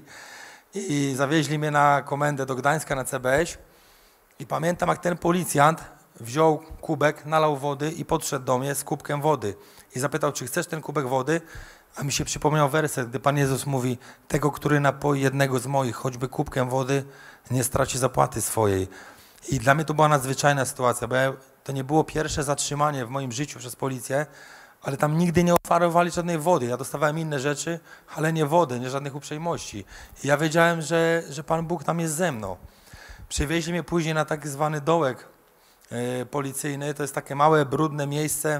i zawieźli mnie na komendę do Gdańska na CBŚ. I pamiętam, jak ten policjant wziął kubek, nalał wody i podszedł do mnie z kubkiem wody. I zapytał, czy chcesz ten kubek wody? A mi się przypomniał werset, gdy Pan Jezus mówi, tego, który napoi jednego z moich, choćby kubkiem wody, nie straci zapłaty swojej. I dla mnie to była nadzwyczajna sytuacja, bo to nie było pierwsze zatrzymanie w moim życiu przez policję, ale tam nigdy nie oferowali żadnej wody. Ja dostawałem inne rzeczy, ale nie wody, nie żadnych uprzejmości. I ja wiedziałem, że Pan Bóg tam jest ze mną. Przywieźli mnie później na tak zwany dołek policyjny. To jest takie małe, brudne miejsce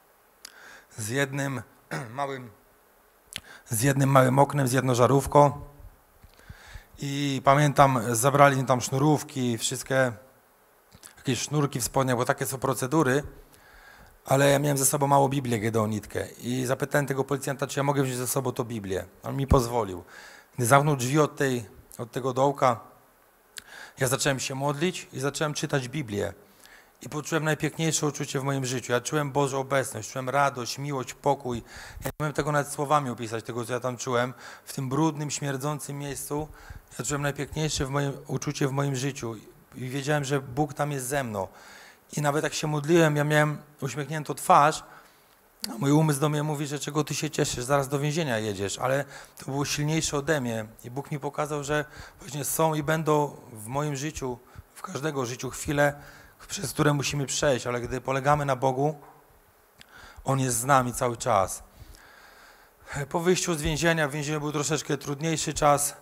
z jednym małym oknem, z jedną żarówką. I pamiętam, zabrali mi tam sznurówki, wszystkie jakieś sznurki w spodniach, bo takie są procedury, ale ja miałem ze sobą małą Biblię gedeonitkę i zapytałem tego policjanta, czy ja mogę wziąć ze sobą tą Biblię. On mi pozwolił. Gdy zamknął drzwi od tego dołka, ja zacząłem się modlić i zacząłem czytać Biblię. I poczułem najpiękniejsze uczucie w moim życiu. Ja czułem Bożą obecność, czułem radość, miłość, pokój. Ja nie umiem tego nawet słowami opisać, tego, co ja tam czułem. W tym brudnym, śmierdzącym miejscu ja czułem najpiękniejsze uczucie w moim życiu. I wiedziałem, że Bóg tam jest ze mną. I nawet jak się modliłem, ja miałem uśmiechniętą twarz, a mój umysł do mnie mówi, że czego ty się cieszysz, zaraz do więzienia jedziesz. Ale to było silniejsze ode mnie. I Bóg mi pokazał, że właśnie są i będą w moim życiu, w każdego życiu chwile, przez które musimy przejść, ale gdy polegamy na Bogu, On jest z nami cały czas. Po wyjściu z więzienia, w więzieniu był troszeczkę trudniejszy czas.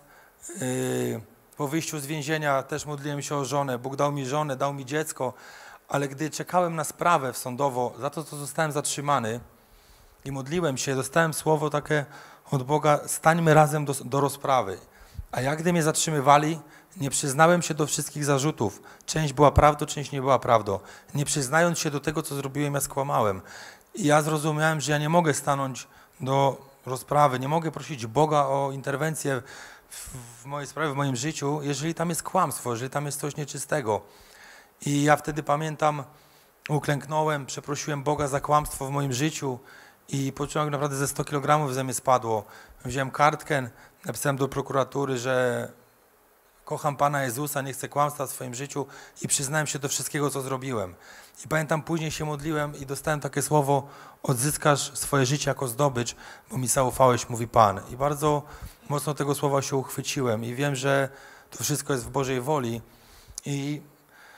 Po wyjściu z więzienia też modliłem się o żonę. Bóg dał mi żonę, dał mi dziecko, ale gdy czekałem na sprawę sądową, za to, co zostałem zatrzymany i modliłem się, dostałem słowo takie od Boga, stańmy razem do rozprawy. A jak gdy mnie zatrzymywali, nie przyznałem się do wszystkich zarzutów. Część była prawdą, część nie była prawdą. Nie przyznając się do tego, co zrobiłem, ja skłamałem. I ja zrozumiałem, że ja nie mogę stanąć do rozprawy, nie mogę prosić Boga o interwencję w mojej sprawie, w moim życiu, jeżeli tam jest kłamstwo, jeżeli tam jest coś nieczystego. I ja wtedy pamiętam, uklęknąłem, przeprosiłem Boga za kłamstwo w moim życiu i poczułem, jak naprawdę ze 100 kg ze mnie spadło. Wziąłem kartkę, napisałem do prokuratury, że kocham Pana Jezusa, nie chcę kłamstwa w swoim życiu i przyznałem się do wszystkiego, co zrobiłem. I pamiętam, później się modliłem i dostałem takie słowo, odzyskasz swoje życie jako zdobycz, bo mi zaufałeś, mówi Pan. I bardzo mocno tego słowa się uchwyciłem i wiem, że to wszystko jest w Bożej woli. I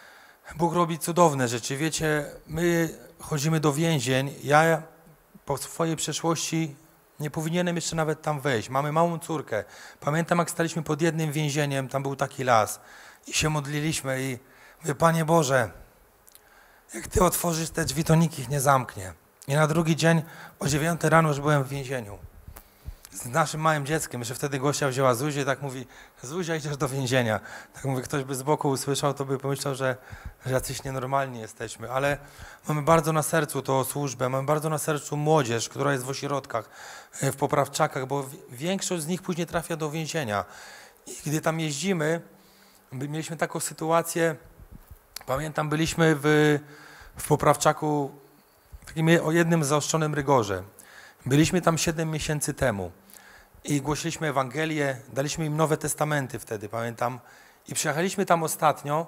Bóg robi cudowne rzeczy. Wiecie, my chodzimy do więzień. Ja po swojej przeszłości nie powinienem jeszcze nawet tam wejść. Mamy małą córkę. Pamiętam, jak staliśmy pod jednym więzieniem, tam był taki las i się modliliśmy i mówię, Panie Boże, jak Ty otworzysz te drzwi, to nikt ich nie zamknie. I na drugi dzień o 9 rano już byłem w więzieniu. Z naszym małym dzieckiem. Jeszcze wtedy Gosia wzięła Zuzię i tak mówi, Zuzia, idziesz do więzienia. Tak mówię, ktoś by z boku usłyszał, to by pomyślał, że jacyś nienormalni jesteśmy. Ale mamy bardzo na sercu tą służbę, mamy bardzo na sercu młodzież, która jest w ośrodkach, w poprawczakach, bo większość z nich później trafia do więzienia. I gdy tam jeździmy, mieliśmy taką sytuację, pamiętam, byliśmy w poprawczaku takim o jednym zaostrzonym rygorze. Byliśmy tam 7 miesięcy temu i głosiliśmy Ewangelię, daliśmy im Nowe Testamenty wtedy, pamiętam. I przyjechaliśmy tam ostatnio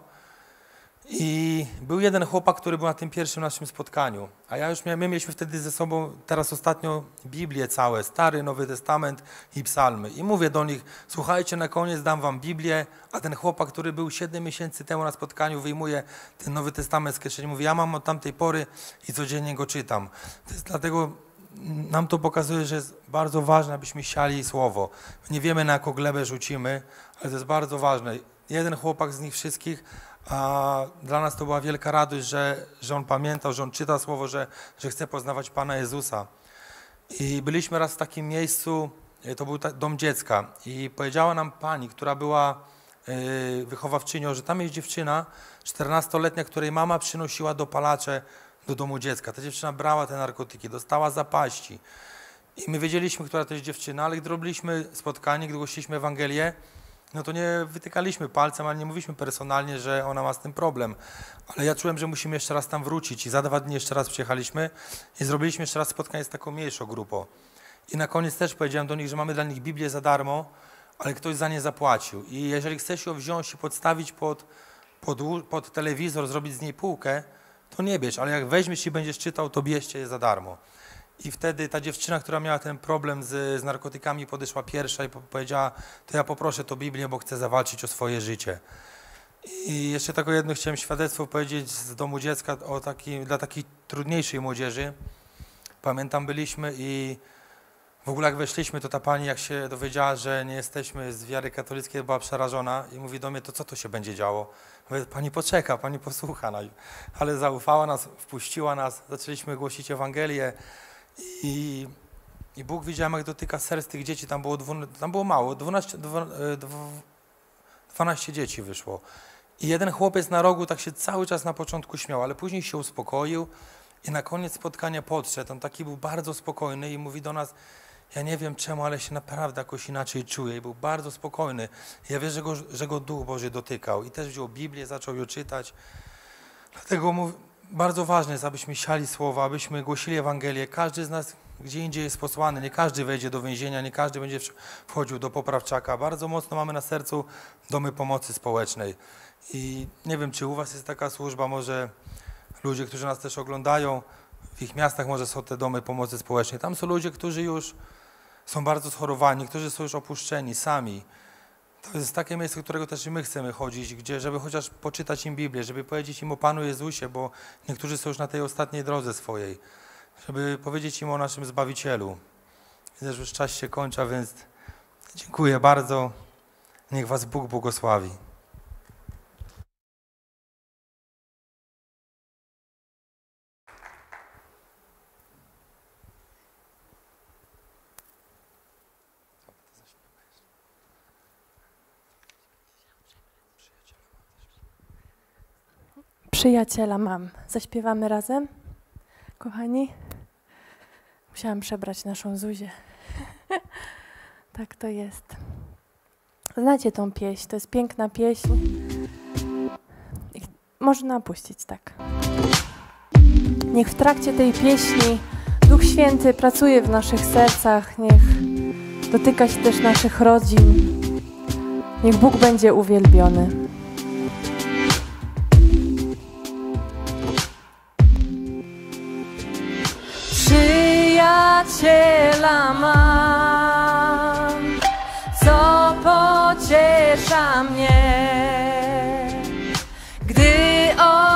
i był jeden chłopak, który był na tym pierwszym naszym spotkaniu. A my mieliśmy wtedy ze sobą teraz ostatnio Biblię całe, Stary, Nowy Testament i psalmy. I mówię do nich, słuchajcie, na koniec dam wam Biblię, a ten chłopak, który był 7 miesięcy temu na spotkaniu, wyjmuje ten Nowy Testament z kieszeni. Mówi, ja mam od tamtej pory i codziennie go czytam. To jest dlatego nam to pokazuje, że jest bardzo ważne, abyśmy siali słowo. Nie wiemy, na jaką glebę rzucimy, ale to jest bardzo ważne. Jeden chłopak z nich wszystkich, a dla nas to była wielka radość, że on pamiętał, że on czyta słowo, że chce poznawać Pana Jezusa. I byliśmy raz w takim miejscu, to był dom dziecka i powiedziała nam pani, która była wychowawczynią, że tam jest dziewczyna 14-letnia, której mama przynosiła dopalacze do domu dziecka. Ta dziewczyna brała te narkotyki, dostała zapaści. I my wiedzieliśmy, która to jest dziewczyna, ale gdy robiliśmy spotkanie, gdy głosiliśmy Ewangelię, no to nie wytykaliśmy palcem, ale nie mówiliśmy personalnie, że ona ma z tym problem. Ale ja czułem, że musimy jeszcze raz tam wrócić i za 2 dni jeszcze raz przyjechaliśmy i zrobiliśmy jeszcze raz spotkanie z taką mniejszą grupą. I na koniec też powiedziałem do nich, że mamy dla nich Biblię za darmo, ale ktoś za nie zapłacił. I jeżeli chcesz ją wziąć i podstawić pod telewizor, zrobić z niej półkę, to nie bierz, ale jak weźmiesz i będziesz czytał, to bierzcie je za darmo. I wtedy ta dziewczyna, która miała ten problem z narkotykami, podeszła pierwsza i powiedziała, to ja poproszę tę Biblię, bo chcę zawalczyć o swoje życie. I jeszcze tylko jedno chciałem świadectwo powiedzieć z domu dziecka dla takiej trudniejszej młodzieży. Pamiętam, byliśmy i w ogóle jak weszliśmy, to ta pani, jak się dowiedziała, że nie jesteśmy z wiary katolickiej, była przerażona i mówi do mnie, to co to się będzie działo? Mówię, pani poczeka, pani posłucha. No, ale zaufała nas, wpuściła nas, zaczęliśmy głosić Ewangelię i Bóg, widziałem, jak dotyka serc tych dzieci, tam było mało, 12 dzieci wyszło. I jeden chłopiec na rogu tak się cały czas na początku śmiał, ale później się uspokoił i na koniec spotkania podszedł. On taki był bardzo spokojny i mówi do nas, ja nie wiem czemu, ale się naprawdę jakoś inaczej czuję. I był bardzo spokojny. Ja wiem, że go Duch Boży dotykał. I też wziął Biblię, zaczął ją czytać. Dlatego bardzo ważne jest, abyśmy siali słowa, abyśmy głosili Ewangelię. Każdy z nas gdzie indziej jest posłany. Nie każdy wejdzie do więzienia, nie każdy będzie wchodził do poprawczaka. Bardzo mocno mamy na sercu domy pomocy społecznej. I nie wiem, czy u was jest taka służba, może ludzie, którzy nas też oglądają, w ich miastach może są te domy pomocy społecznej. Tam są ludzie, którzy już są bardzo schorowani, którzy są już opuszczeni sami. To jest takie miejsce, do którego też i my chcemy chodzić, gdzie, żeby chociaż poczytać im Biblię, żeby powiedzieć im o Panu Jezusie, bo niektórzy są już na tej ostatniej drodze swojej, żeby powiedzieć im o naszym Zbawicielu. Widzę, że już czas się kończy, więc dziękuję bardzo. Niech was Bóg błogosławi. Przyjaciela mam. Zaśpiewamy razem, kochani? Musiałam przebrać naszą Zuzię. Tak to jest. Znacie tą pieśń, to jest piękna pieśń. Można puścić, tak. Niech w trakcie tej pieśni Duch Święty pracuje w naszych sercach, niech dotyka się też naszych rodzin. Niech Bóg będzie uwielbiony. Przyjaciela mam, co pociesza mnie, gdy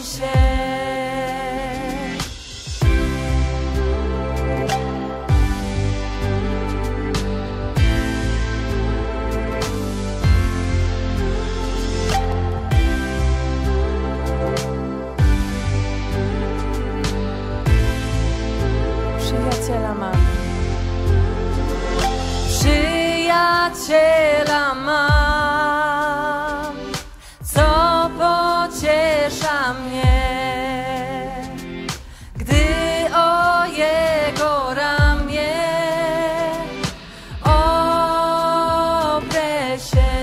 się. Przyjaciela mam. Przyjaciela mam, co pociesza mnie, gdy o jego ramię oprę się.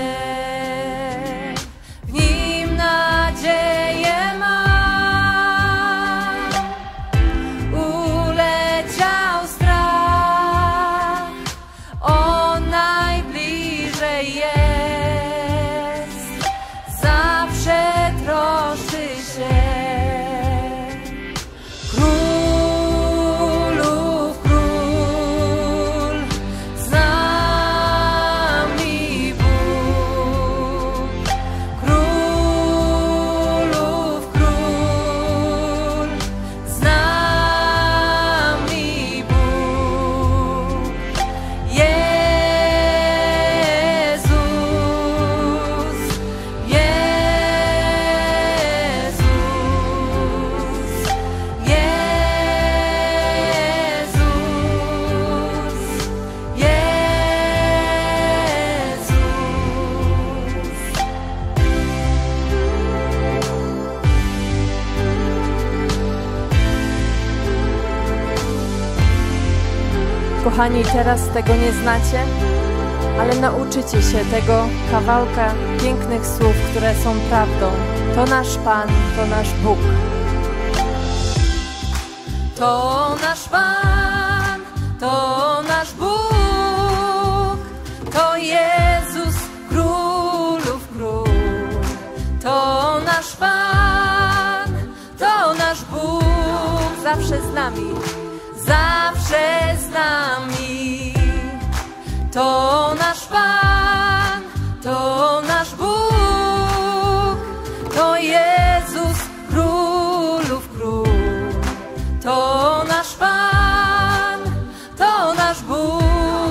W nim nadzieję mam, uleciał strach, on najbliżej jest, zawsze troszczy się. Królów król, z nami Bóg. Królów król, z nami Bóg. Jezus, Jezus, Jezus, Jezus. Kochani, teraz tego nie znacie, ale nauczycie się tego kawałka pięknych słów, które są prawdą. To nasz Pan, to nasz Bóg. To nasz Pan, to nasz Bóg, to Jezus, królów król. To nasz Pan, to nasz Bóg, Zawsze z nami. zawsze z nami. To nasz Pan, to nasz Bóg, to Jezus, królów król. To nasz Pan, to nasz Bóg,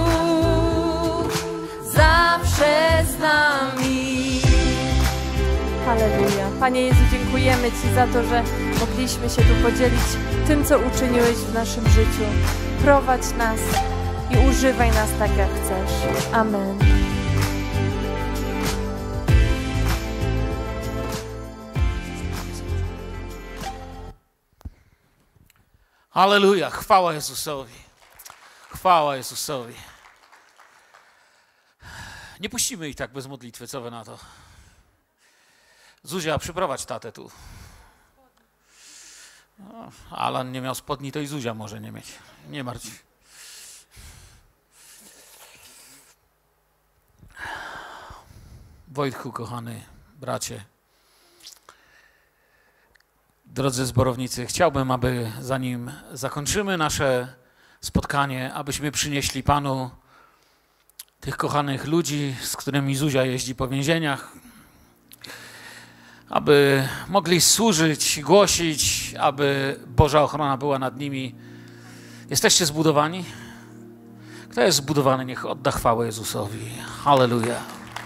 zawsze z nami. Halleluja. Panie Jezu, dziękujemy Ci za to, że mogliśmy się tu podzielić tym, co uczyniłeś w naszym życiu. Prowadź nas i używaj nas tak, jak chcesz. Amen. Halleluja, chwała Jezusowi. Chwała Jezusowi. Nie puścimy ich tak bez modlitwy, co wy na to? Zuzia, przyprowadź tatę tu. No, Alan nie miał spodni, to i Zuzia może nie mieć. Nie martw się. Wojtku, kochany bracie, drodzy zborownicy, chciałbym, aby zanim zakończymy nasze spotkanie, abyśmy przynieśli Panu tych kochanych ludzi, z którymi Zuzia jeździ po więzieniach, aby mogli służyć, głosić, aby Boża ochrona była nad nimi. Jesteście zbudowani? Kto jest zbudowany, niech odda chwałę Jezusowi. Halleluja.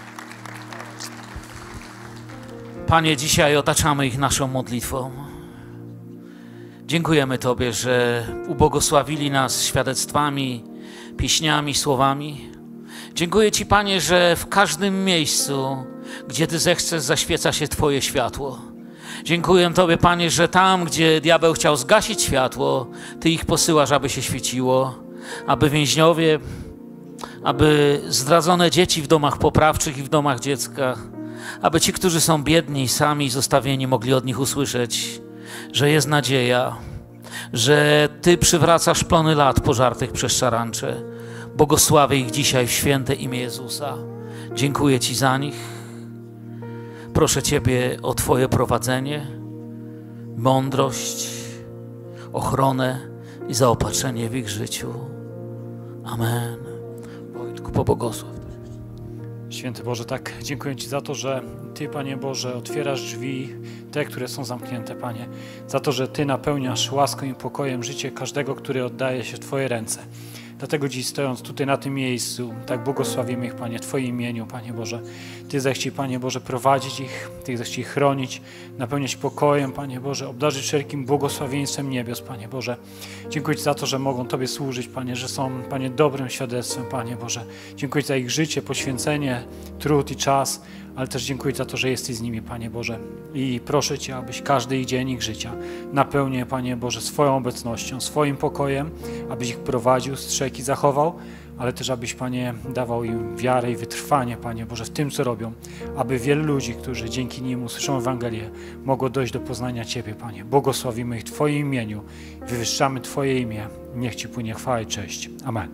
Panie, dzisiaj otaczamy ich naszą modlitwą. Dziękujemy Tobie, że ubłogosławili nas świadectwami, pieśniami, słowami. Dziękuję Ci, Panie, że w każdym miejscu, gdzie Ty zechcesz, zaświeca się Twoje światło. Dziękuję Tobie, Panie, że tam, gdzie diabeł chciał zgasić światło, Ty ich posyłasz, aby się świeciło, aby więźniowie, aby zdradzone dzieci w domach poprawczych i w domach dziecka, aby ci, którzy są biedni i sami zostawieni, mogli od nich usłyszeć, że jest nadzieja, że Ty przywracasz plony lat pożartych przez szarańcze. Błogosławię ich dzisiaj w święte imię Jezusa. Dziękuję Ci za nich. Proszę Ciebie o Twoje prowadzenie, mądrość, ochronę i zaopatrzenie w ich życiu. Amen. Wojtku, pobłogosław. Święty Boże, tak dziękuję Ci za to, że Ty, Panie Boże, otwierasz drzwi, te, które są zamknięte, Panie. Za to, że Ty napełniasz łaską i pokojem życie każdego, który oddaje się w Twoje ręce. Dlatego dziś stojąc tutaj na tym miejscu, tak błogosławimy ich, Panie, w Twoim imieniu, Panie Boże. Ty zechciej, Panie Boże, prowadzić ich, Ty zechciej chronić, napełniać pokojem, Panie Boże, obdarzyć wszelkim błogosławieństwem niebios, Panie Boże. Dziękuję Ci za to, że mogą Tobie służyć, Panie, że są, Panie, dobrym świadectwem, Panie Boże. Dziękuję Ci za ich życie, poświęcenie, trud i czas, ale też dziękuję za to, że jesteś z nimi, Panie Boże. I proszę Cię, abyś każdy ich dzień ich życia napełnił, Panie Boże, swoją obecnością, swoim pokojem, abyś ich prowadził, strzegł i zachował, ale też abyś, Panie, dawał im wiarę i wytrwanie, Panie Boże, w tym, co robią, aby wielu ludzi, którzy dzięki nim usłyszą Ewangelię, mogło dojść do poznania Ciebie, Panie. Błogosławimy ich w Twoim imieniu, wywyższamy Twoje imię. Niech Ci płynie chwała i cześć. Amen.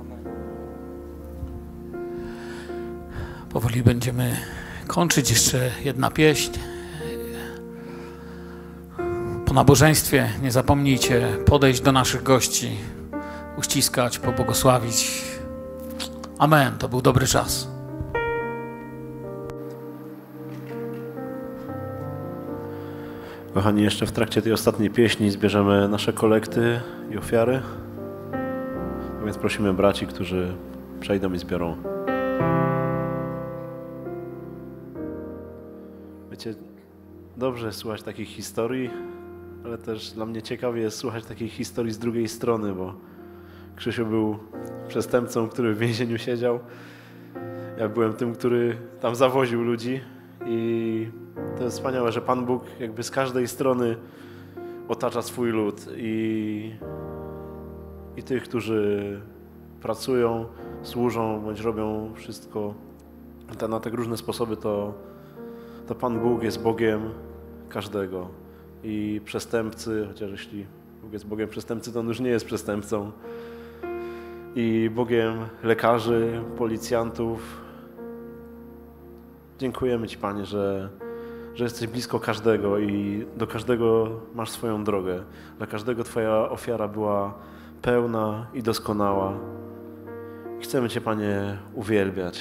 Powoli będziemy kończyć. Jeszcze jedna pieśń. Po nabożeństwie nie zapomnijcie podejść do naszych gości, uściskać, pobłogosławić. Amen. To był dobry czas. Kochani, jeszcze w trakcie tej ostatniej pieśni zbierzemy nasze kolekty i ofiary. A więc prosimy braci, którzy przejdą i zbiorą. Wiecie, dobrze jest słuchać takich historii, ale też dla mnie ciekawie jest słuchać takich historii z drugiej strony, bo Krzysiu był przestępcą, który w więzieniu siedział. Ja byłem tym, który tam zawoził ludzi i to jest wspaniałe, że Pan Bóg jakby z każdej strony otacza swój lud i tych, którzy pracują, służą, bądź robią wszystko na tak różne sposoby, to Pan Bóg jest Bogiem każdego. I przestępcy, chociaż jeśli Bóg jest Bogiem przestępcy, to on już nie jest przestępcą. I Bogiem lekarzy, policjantów. Dziękujemy Ci, Panie, że jesteś blisko każdego i do każdego masz swoją drogę. Dla każdego Twoja ofiara była pełna i doskonała. Chcemy Cię, Panie, uwielbiać.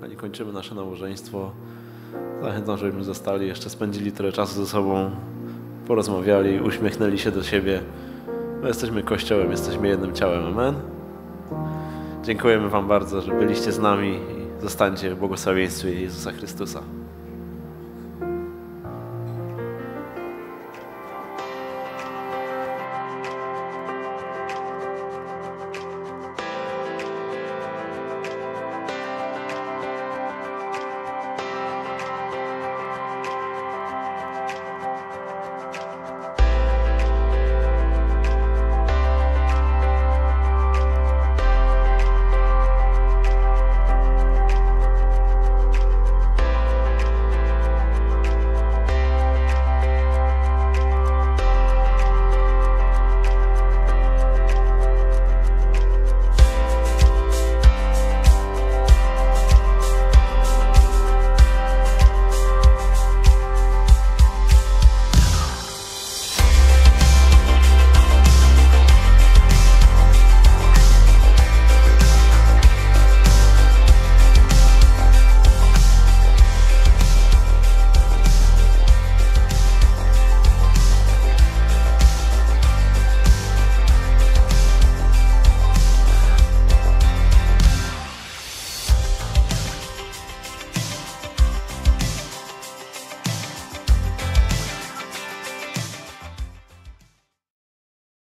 kochani, kończymy nasze nabożeństwo. Zachęcam, żebyśmy zostali, jeszcze spędzili trochę czasu ze sobą, porozmawiali, uśmiechnęli się do siebie. My jesteśmy Kościołem, jesteśmy jednym ciałem. Amen. Dziękujemy Wam bardzo, że byliście z nami i zostańcie w błogosławieństwie Jezusa Chrystusa.